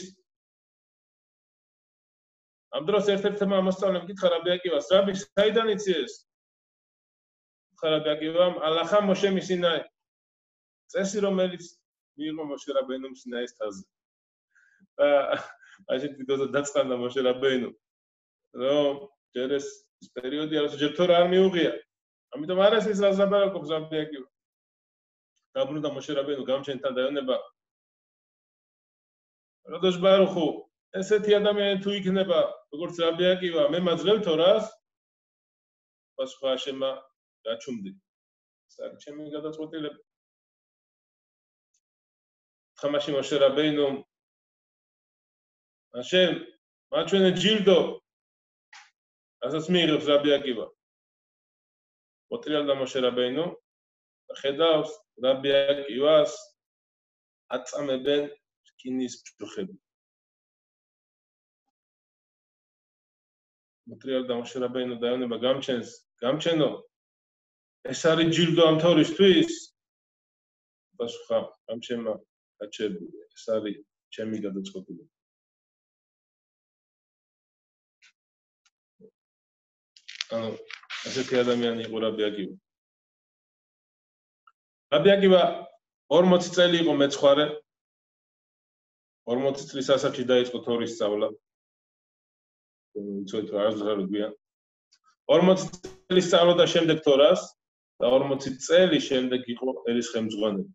ამ დროს ერთ-ერთმა მოსწავლემ კითხა რაბი აკივას, რაბი საიდან იცი ეს? კითხა რაბი აკივამ, ალახა მოშე მისინაი. წესი რომელიც მიიღო მოშე რაბეინუმ სინაის თაზე. და მაშინ თვითონ დაწყანდა მოშე რაბეინუ, რომ ჯერ ეს პერიოდი არის ჯერ თორე არ მიუღია. ამიტომ არ ესმის რას ლაპარაკობს რაბი აკივა. დაბრუნდა მოშე რაბეინუ გამჩენთან და ეუბნება როდოს ბარუხუ ესეთი ადამიანი თუ იქნება როგორც რაბი აკივა, მე მაძლევ თორას? პასუხა ჰაშემა გაჩუმდი. ეს არის ჩემი გადაწყვეტილება. ხამაში მოშე რაბეინუმ ჰაშემ მაჩვენე ჯილდო, რასაც მიიღებს რაბი აკივა. მოტრიალდა მოშე რაბეინუ და ხედავს რაბი აკივას აწამებენ რკინის ბჭოხები. მოტრიალდა მოშე რაბეინუ და ეუბნება გამჩენო, ეს არის ჯილდო ამ თორისთვის? პასუხა გამჩენმა გაჩერდი, ეს არის ჩემი გადაწყვეტილება. ანუ ასეთი ადამიანი იყო რაბი აკივა. რაბი აკივა 40 წელი იყო მეცხვარე. 40 წლის ასაკში დაიწყო თორის სწავლა. ვიცით რა არის გვიან. 40 წელი სწავლობდა შემდეგ თორას და 40 წელი შემდეგ იყო ერის ხელმძღვანელი.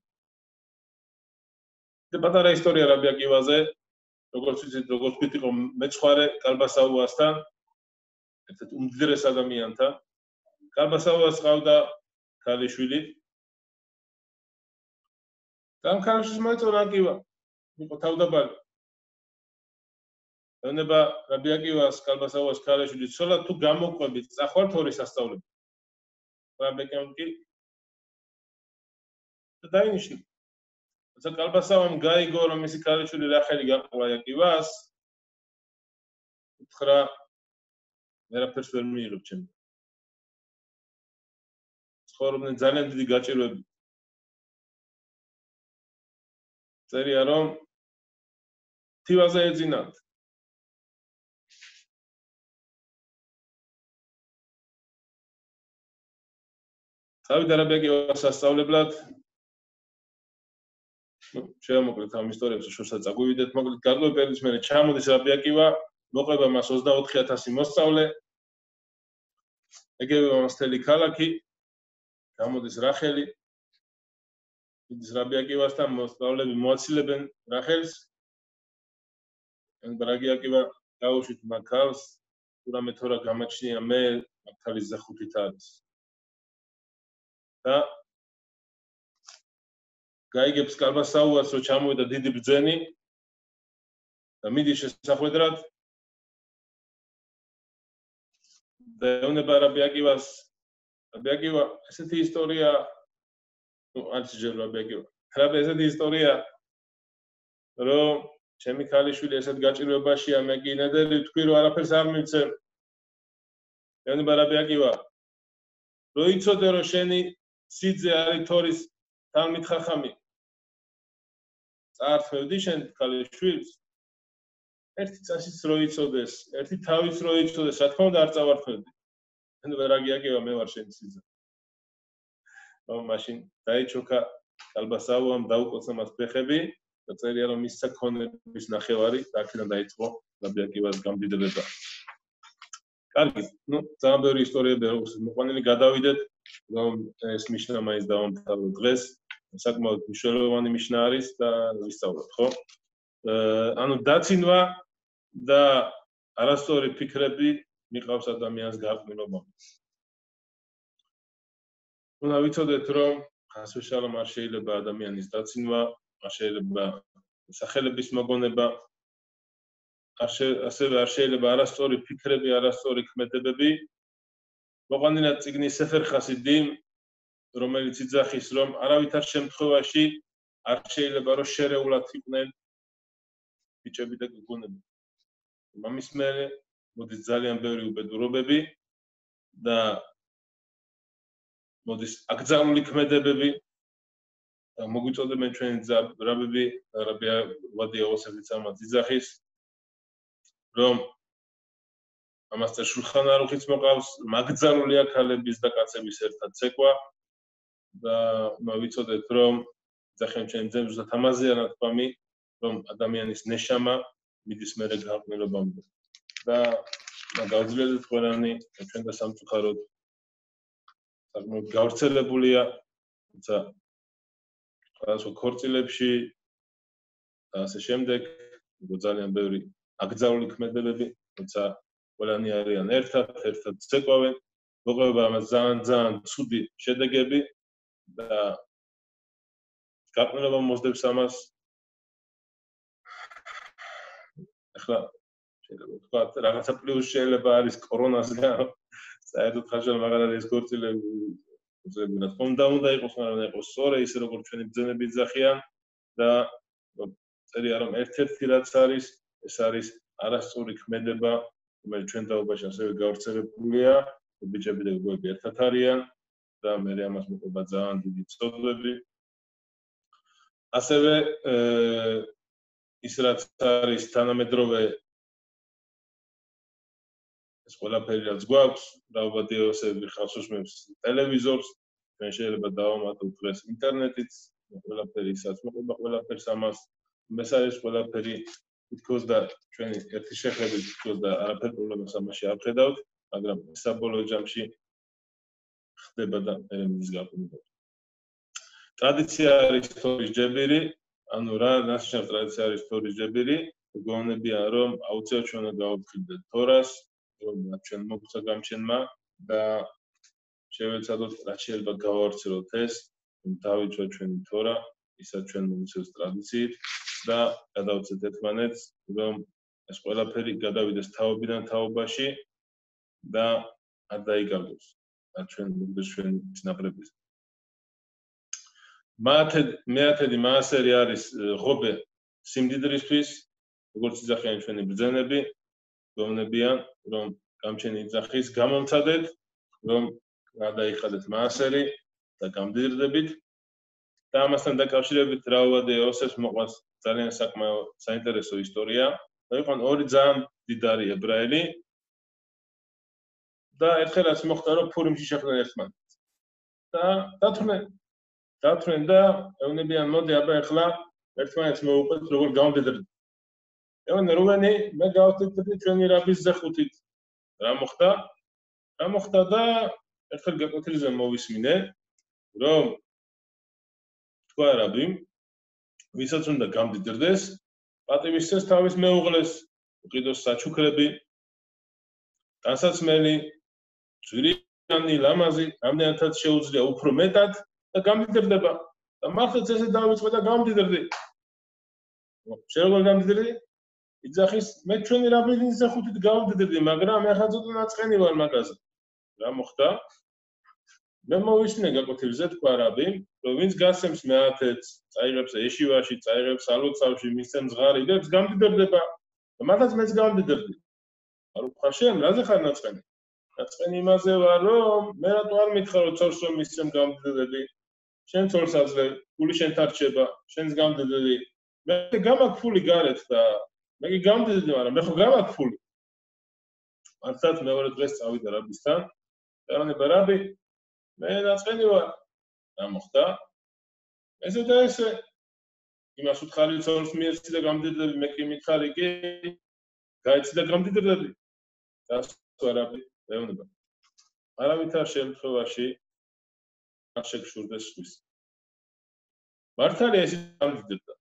და პატარა ისტორია რაბი აკივაზე, როგორც ვიცით, როგორც იყო მეცხვარე კალბასაუასთან, ერთ-ერთ უმდიდრეს ადამიანთან. კალბასაუას ყავდა ქალიშვილი. და ამ ქალიშვილს მოეწონა აკივა, იყო თავდაბალი. ეუბნება რაბი აკივას კალბასაუას ქალიშვილი, ცოლა თუ გამოყვებით, წახვალ თორის სასწავლებლად. რაბი აკივამ კი დაინიშნა. როცა კალბასავამ გაიგო, რომ მისი ქალიშვილი რახელი გაყვა აკივას, უთხრა ვერაფერს ვერ მიიღებ ჩემ. ცხოვრობდნენ ძალიან დიდი გაჭირვებით. წერია რომ თივაზე ეძინათ. წავიდა რაბი აკივა სასწავლებლად. შევამოკლეთ ამ ისტორიებს, შორსაც წაგვივიდეთ. მოკლედ გარკვეული პერიოდის მერე ჩამოდის რაბი აკივა, მოყვება მას 24,000 მოსწავლე. ეგებება მას მთელი ქალაქი, გამოდის რახელი. ის რაბი აკივასთან მოსწავლეები მოაცილებენ რახელს. რაბი აკივა გაუშვით მაგალს, თურმე თორა გამაჩნია მე მაგალის ზახუთით არის. და გაიგებს კალბასაუას, რომ ჩამოვიდა დიდი ბრძენი და მიდის შესახვედრად. და ეუბნება რაბი აკივას, რაბი აკივა, ესეთი ისტორია, არც ჯერ რაბი აკივა. რაბი ესეთი ისტორია, რომ ჩემი ქალიშვილი ესეთ გაჭირვებაშია, მე კი ნედელი თქვი, რომ არაფერს არ მივცემ. ეუბნება რაბი აკივა, რო იცოდე, რომ შენი სიძე არის თორის თალმით ხახამი. წაართმევდი შენ ქალიშვილს. ერთი წასიც რო იცოდეს, ერთი თავის რო იცოდეს, რა თქმა უნდა არ წავართმევდი. ეუბნება რაბი აკივა, მე ვარ შენი სიძე. მაშინ დაიჩოქა კალბასაუამ, დაუკოცა მას ფეხები და წერია, რომ მისცა ქონების ნახევარი და აქედან დაიწყო რაბი აკივას გამდიდრება. კარგი, ძალიან ბევრი ისტორიები როგორც მოყვანილი გადავიდეთ, რომ ეს ნიშნა მაინც დავამთავროთ დღეს. საკმაოდ მნიშვნელოვანი ნიშნა არის და ვისწავლოთ, ხო? ანუ დაცინვა და არასწორი ფიქრები მიყავს ადამიანს გარყვნილობამდე. უნდა ვიცოდეთ, რომ ხასვეშალომ არ შეიძლება ადამიანის დაცინვა, არ შეიძლება სახელების მოგონება, ასევე არ შეიძლება არასწორი ფიქრები, არასწორი ქმედებები. მოყვანილად წიგნის სეფერ ხასიდი, რომელიც იძახის, რომ არავითარ შემთხვევაში არ შეიძლება რომ შერეულად იყვნენ ბიჭები და გოგონები. ამის მერე მოდის ძალიან ბევრი უბედურობები და მოდის აკრძალული ქმედებები და მოგვიწოდებენ ჩვენი ძაბრაბები, რაბი ვადიაოსებიც ამას იძახის, რომ ამას წერ შულხან არუხიც მოყავს, მაგძალული აქალების და კაცების ერთად ცეკვა და უნდა ვიცოდეთ, რომ იძახიან ჩვენი ძემს და თამაზია ნათქვამი, რომ ადამიანის ნეშამა მიდის მერე გარყვნილობამდე. და გავძლიერდეთ ყველანი, ჩვენ და სამწუხაროდ საკმაოდ გავრცელებულია, თუმცა სხვადასხვა ქორწილებში და ასე შემდეგ, ძალიან ბევრი აკრძალული ქმედებები, თუმცა ყველანი არიან ერთად ცეკვავენ, მოყვება ამას ძალიან ცუდი შედეგები და გარყვნილობა მოსდევს ამას. ახლა შეიძლება ვთქვათ, რაღაცა პლუს შეიძლება არის კორონასგან, საერთოდ ხარჯალ მაგარ არის ქორწილები, რა თქმა უნდა იყოს, მაგრამ უნდა იყოს სწორი, ისე როგორც ჩვენი ბრძენები იძახიან და წერია, რომ ერთ-ერთი რაც არის, ეს არის არასწორი ქმედება, რომელიც ჩვენ თაობაში ასევე გავრცელებულია, ბიჭები და გოგოები ერთად არიან და მე ამას მოყვება ძალიან დიდი წოდები. ასევე ის რაც არის თანამედროვე ეს ყველაფერი რაც გვაქვს, დაავადებები ხალხს უსმენს ტელევიზორს, ჩვენ შეიძლება დავამატოთ დღეს ინტერნეტიც, ყველაფერი ისაც მოყვება ყველაფერს ამას, ეს არის ყველაფერი თითქოს და ჩვენი ერთი შეხედვით თითქოს და არაფერ პრობლემას ამაში არ ვხედავთ, მაგრამ საბოლოო ჯამში ხდება და მე მიდის გარყვნილობა. ტრადიცია არის თორის ჯებირი, ანუ რა ნაშრომი ტრადიცია არის თორის ჯებირი, გონებია რომ აუცილებლად ჩვენ უნდა გავაფრთხილდეთ თორას, რომ ჩვენ მოგცა გამჩენმა და შევეცადოთ რაც შეიძლება გავავრცელოთ ეს, რომ დავიცვათ ჩვენი თორა, ისაც ჩვენ მოგცევს ტრადიციით და გადავცეთ ერთმანეთს, რომ ეს ყველაფერი გადავიდეს თაობიდან თაობაში და არ დაიკარგოს. და ჩვენ მოგდეს ჩვენი ცნაბრების. მეათედი მაასერი არის ღობე სიმდიდრისთვის, როგორც იძახიან ჩვენი ბრძენები, გონებიან, რომ გამჩენი იძახის გამომცადეთ, რომ გადაიხადეთ მაასერი და გამდიდრდებით. და ამასთან დაკავშირებით რაოვადე იოსებს მოყვას ძალიან საკმაოდ საინტერესო ისტორია. და იყო ორი ძალიან დიდარი ებრაელი და ერთხელ რაც მოხდა, რომ ფურიმში შეხვდნენ ერთმანეთს. დათვლენ და ეუბნებიან მოდი აბა ეხლა ერთმანეთს მოვუყვეთ როგორ გავდიდრდით. ეუბნენ რუვენი მე გავდიდრდი ჩვენი რაბის ზეხუთით. რა მოხდა და ერთხელ გაკვეთილზე მოვისმინე რომ თქვა რაბი ვისაც უნდა გამდიდრდეს პატივისცემს თავის მეუღლეს უყიდოს საჩუქრები განსაცმელი ძვირიანი ლამაზი რამდენადაც შეუძლია უფრო მეტად და გამდიდრდება და მართლაც ესე დავიწყე და გამდიდრდი შენ როგორ გამდიდრდი იძახის მე ჩვენი რაბინის ზეხუთით გავდიდრდი მაგრამ ეხლა ცოტა ნაწყენი ვარ მაგაზე რა მოხდა მე მოვისმინე გაკვეთილზე თქვა რაბი რომ ვინც გასცემს მეათეთს წაიღებს ეშივაში წაიღებს ალოცავში მისცემს ღარიბებს გამდიდრდება და მართლაც მეც გამდიდრდი არ უხარ შენ რაზე ხარ ნაწყენი ნაწყენი იმაზე ვარ რომ მე რატო არ მითხრა რომ ცოლს რომ მისცემ გამდიდრდები შენ ცოლს აძლევ ფული შენთან რჩება შენს გამდიდრდი მე გამაქვს ფული გარეთ და მე კი გამდიდრდი მაგრამ მე ხო გამაქვს ფული მართლაც მეორე დღეს წავიდა რაბისთან და რაბი მე ნაწყენი ვარ რა მოხდა ესე და ესე იმას უთხარი ცოლს მიეცი და გამდიდრდები მე კი მითხარი კი გაიცი და გამდიდრდები და რაბი მეუბნება არავითარ შემთხვევაში არ შეგშურდეს სხვის მართალია ეს გამდიდრდა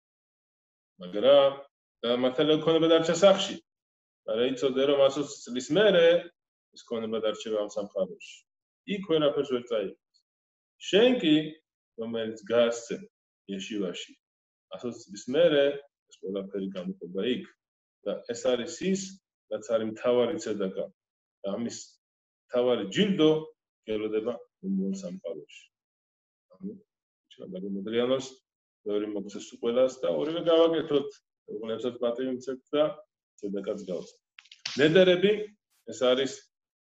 მაგრამ და მართალია ქონება დარჩა სახლში მაგრამ იცოდე რომ 120 წლის მერე ეს ქონება დარჩება ამ სამყაროში იქ ვერაფერს ვერ წაიღებს შენ კი რომელიც გასცემ ეშივაში 120 წლის მერე ეს ყველაფერი გამოხდება იქ და ეს არის ის რაც არის მთავარი ცედაკა და ამის მთავარი ჯილდო გელოდება მომავალ სამყაროში ანუ ჩვენ დაგემოდრიანოს ბევრი მოგცეს ყველას და ორივე გავაკეთოთ უღლებსაც პატივი მცეთ და ცედაკაც გავცეთ ნედერები ეს არის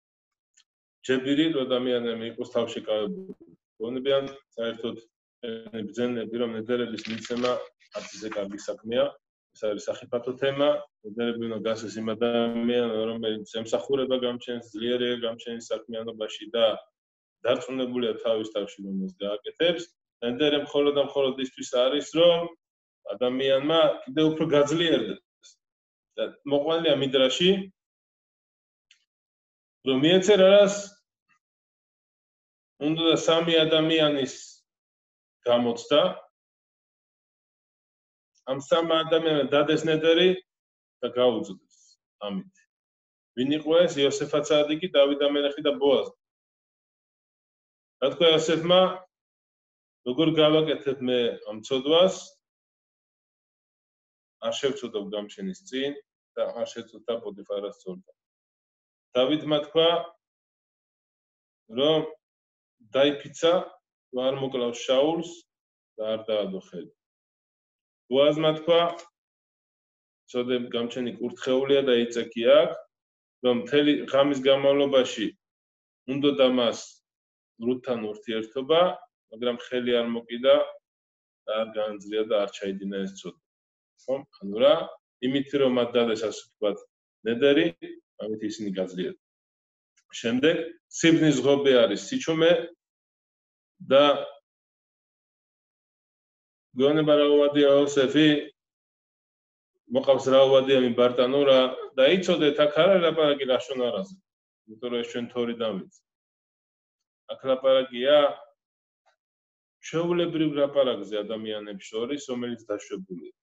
ჯებირი რომ ადამიანები იყოს თავშეკავებული გონებიან საერთოდ ბრძენები რომ ნედერების მიცემა არც ისე კარგი საქმეა ეს არის სახიფათო თემა ნედერები უნდა გასცეს იმ ადამიანს რომელიც ემსახურება გამჩენს ძლიერია გამჩენის საქმიანობაში და დარწმუნებულია თავის თავში რომ ეს გააკეთებს ნედერი მხოლოდ და მხოლოდ ისთვის არის რომ ადამიანმა კიდევ უფრო გაძლიერდეს და მოყვანილია მიდრაში რომ მიეცერ არას უნდა და სამი ადამიანის გამოცდა ამ სამ ადამიანს დადეს ნედერი და გაუძდეს ამით ვინ იყო ეს იოსეფა ცადიკი დავით ამელეხი და ბოაზი რა თქვა იოსეფმა როგორ გავაკეთებ მე ამ ცოდვას არ შევწოდებ გამჩენის წინ და არ შეწოდა პოტიფარას ცოლთან დავითმა თქვა რომ დაიფიცა რომ არ მოკლავს შაულს და არ დაადო ხელი ბოაზმა თქვა ცოდე გამჩენი კურთხეულია და იწეკი აქ რომ მთელი ღამის განმავლობაში უნდა და მას რუთთან ურთიერთობა მაგრამ ხელი არ მოკიდა და არ განძლია და არ ჩაიდინა ეს ცოდვა ხო ანუ რა იმით რომ მათ დადეს ასე ვთქვათ ნედერი ამით ისინი გაძლიერდა შემდეგ სიბნის ზღობი არის სიჩუმე და გონება რაოვადია იოსეფი მოყავს რაოვადია მიბარტანურა და იცოდეთ აქ არ არის ლაპარაკი ლაშონარაზე იმიტომ რომ ეს ჩვენ თორი დავით აქ ლაპარაკია ჩვეულებრივ ლაპარაკზე ადამიანებს შორის რომელიც დაშვებულია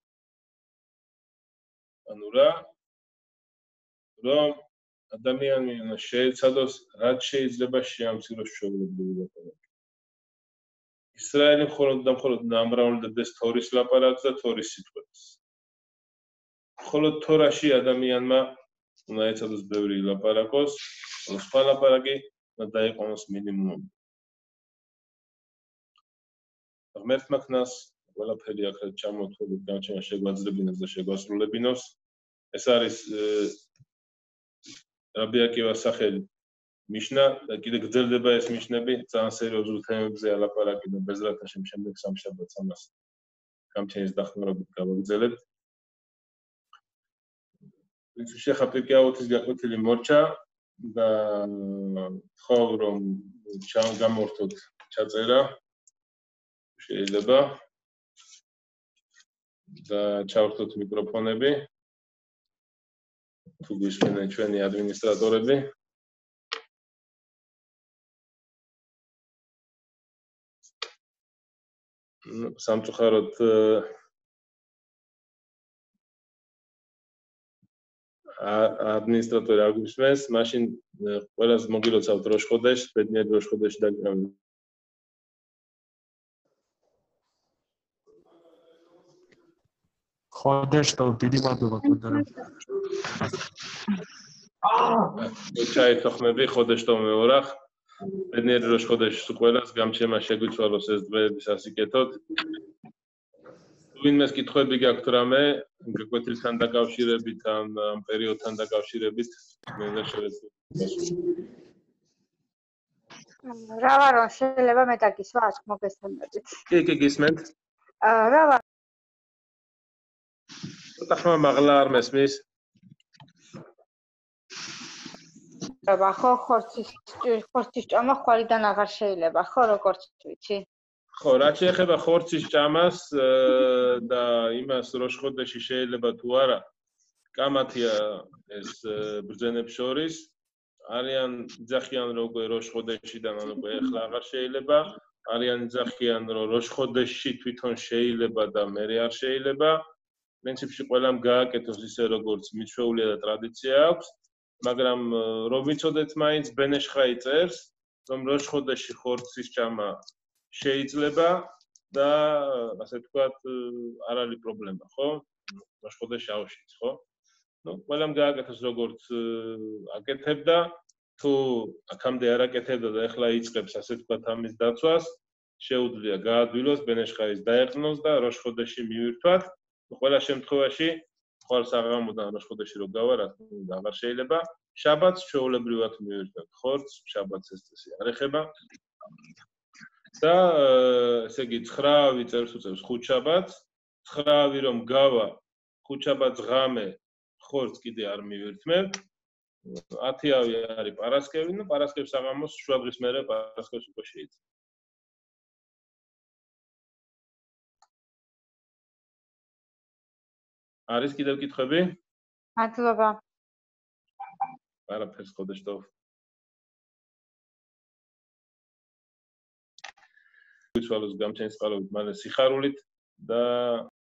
ანუ რა რომ ადამიანი შეეცადოს რაც შეიძლება შეამციროს ჩვეულებრივი ლაპარაკი ისრაელი მხოლოდ და მხოლოდ დამრავლდეს თორის ლაპარაკს და თორის სიტყვებს მხოლოდ თორაში ადამიანმა უნდა ეცადოს ბევრი ლაპარაკოს სხვა ლაპარაკი და დაიყვანოს მინიმუმ ღმერთმა ქნას ყველაფერი აქეთ ჩამოთვლით განჩენა შეგვაძლებინოს და შეგვასრულებინოს ეს არის რაბი აკივას სახელი მიშნა და კიდე გრძელდება ეს მიშნები ძალიან სერიოზულ თემებზე ალაპარაკი და ბეზრათ ჰაშემ შემდეგ სამშაბათს ამას გამჩენის დახმარებით გავაგრძელებთ ვინც შეხა პირკეაუთის გაკვეთილი მორჩა და თხოვ რომ გამორთოთ ჩაწერა შეიძლება და ჩავხტოთ მიკროფონები თუ გვისმენენ ჩვენი ადმინისტრატორები სამწუხაროდ ადმინისტრატორი არ გვისმენს, მაშინ ყველას მოგილოცავთ როშ ხოდეშ, ბედნიერი როშ ხოდეში დაგირავთ. ხოდეშტო დიდი მადლობა გონდა. ჩაითოხმები ხოდეშტო მეორახ. ბედნიერი როშ ხოდეში ყველას გამჩემა შეგვიცვალოს ეს დღეების ასიკეთოთ. ვინმეს კითხვები გაქვთ რამე გაკვეთილთან დაკავშირებით ან ამ პერიოდთან დაკავშირებით მე და რა ვარო შეიძლება მე დაგისვა აქ მოგესალმებით. კი გისმენთ. რა ვარ ცოტა ხმა მაღლა არ მესმის. ხო ხორცის ჭამა ხვალიდან აღარ შეიძლება ხო როგორც ვიცი. ხო, რაც შეეხება ხორცის ჭამას და იმას როშ ხოდეში შეიძლება თუ არა, კამათია ეს ბრძენებს შორის. არიან ძახიან რომ უკვე როშ ხოდეშიდან ან უკვე ახლა აღარ შეიძლება. არიან ძახიან რომ როშ ხოდეში თვითონ შეიძლება და მე არ შეიძლება. პრინციპში ყველამ გააკეთოს ისე როგორც მიჩვეულია და ტრადიცია აქვს, მაგრამ რომ ვიცოდეთ მაინც ბენეშხაი წერს, რომ როშ ხოდეში ხორცის ჭამა შეიძლება და ასე ვთქვათ არ არის პრობლემა, ხო? როშ ხოდეში აუშვით, ხო? ნუ ყველამ გააკეთოს როგორც აკეთებდა, თუ აქამდე არ აკეთებდა და ახლა იწყებს ასე ვთქვათ ამის დაცვას, შეუძლია გაადვილოს ბენეშხაის დაეყნოს და როშ ხოდეში მივირთვათ. ყველა შემთხვევაში ხვალ საღამოდან როშ ხოდეში რო გავა, რა თქმა უნდა აღარ შეიძლება. შაბათს ჩვეულებრივად მივირთვათ ხორცს, შაბათს ეს წესი არ ეხება. და ესე იგი 9 წერს უწევს ხუთშაბათს, 9 რომ გავა, ხუთშაბათს ღამე ხორცს კიდე არ მივირთმევთ. 10 არის პარასკევი, ნუ პარასკევს საღამოს შუადღის მერე პარასკევს უკვე შეიძლება. არის კიდევ კითხვები? მადლობა. არაფერს ხოდეშტო. ვიცვალოს გამჩენის წყალობით, მალე სიხარულით და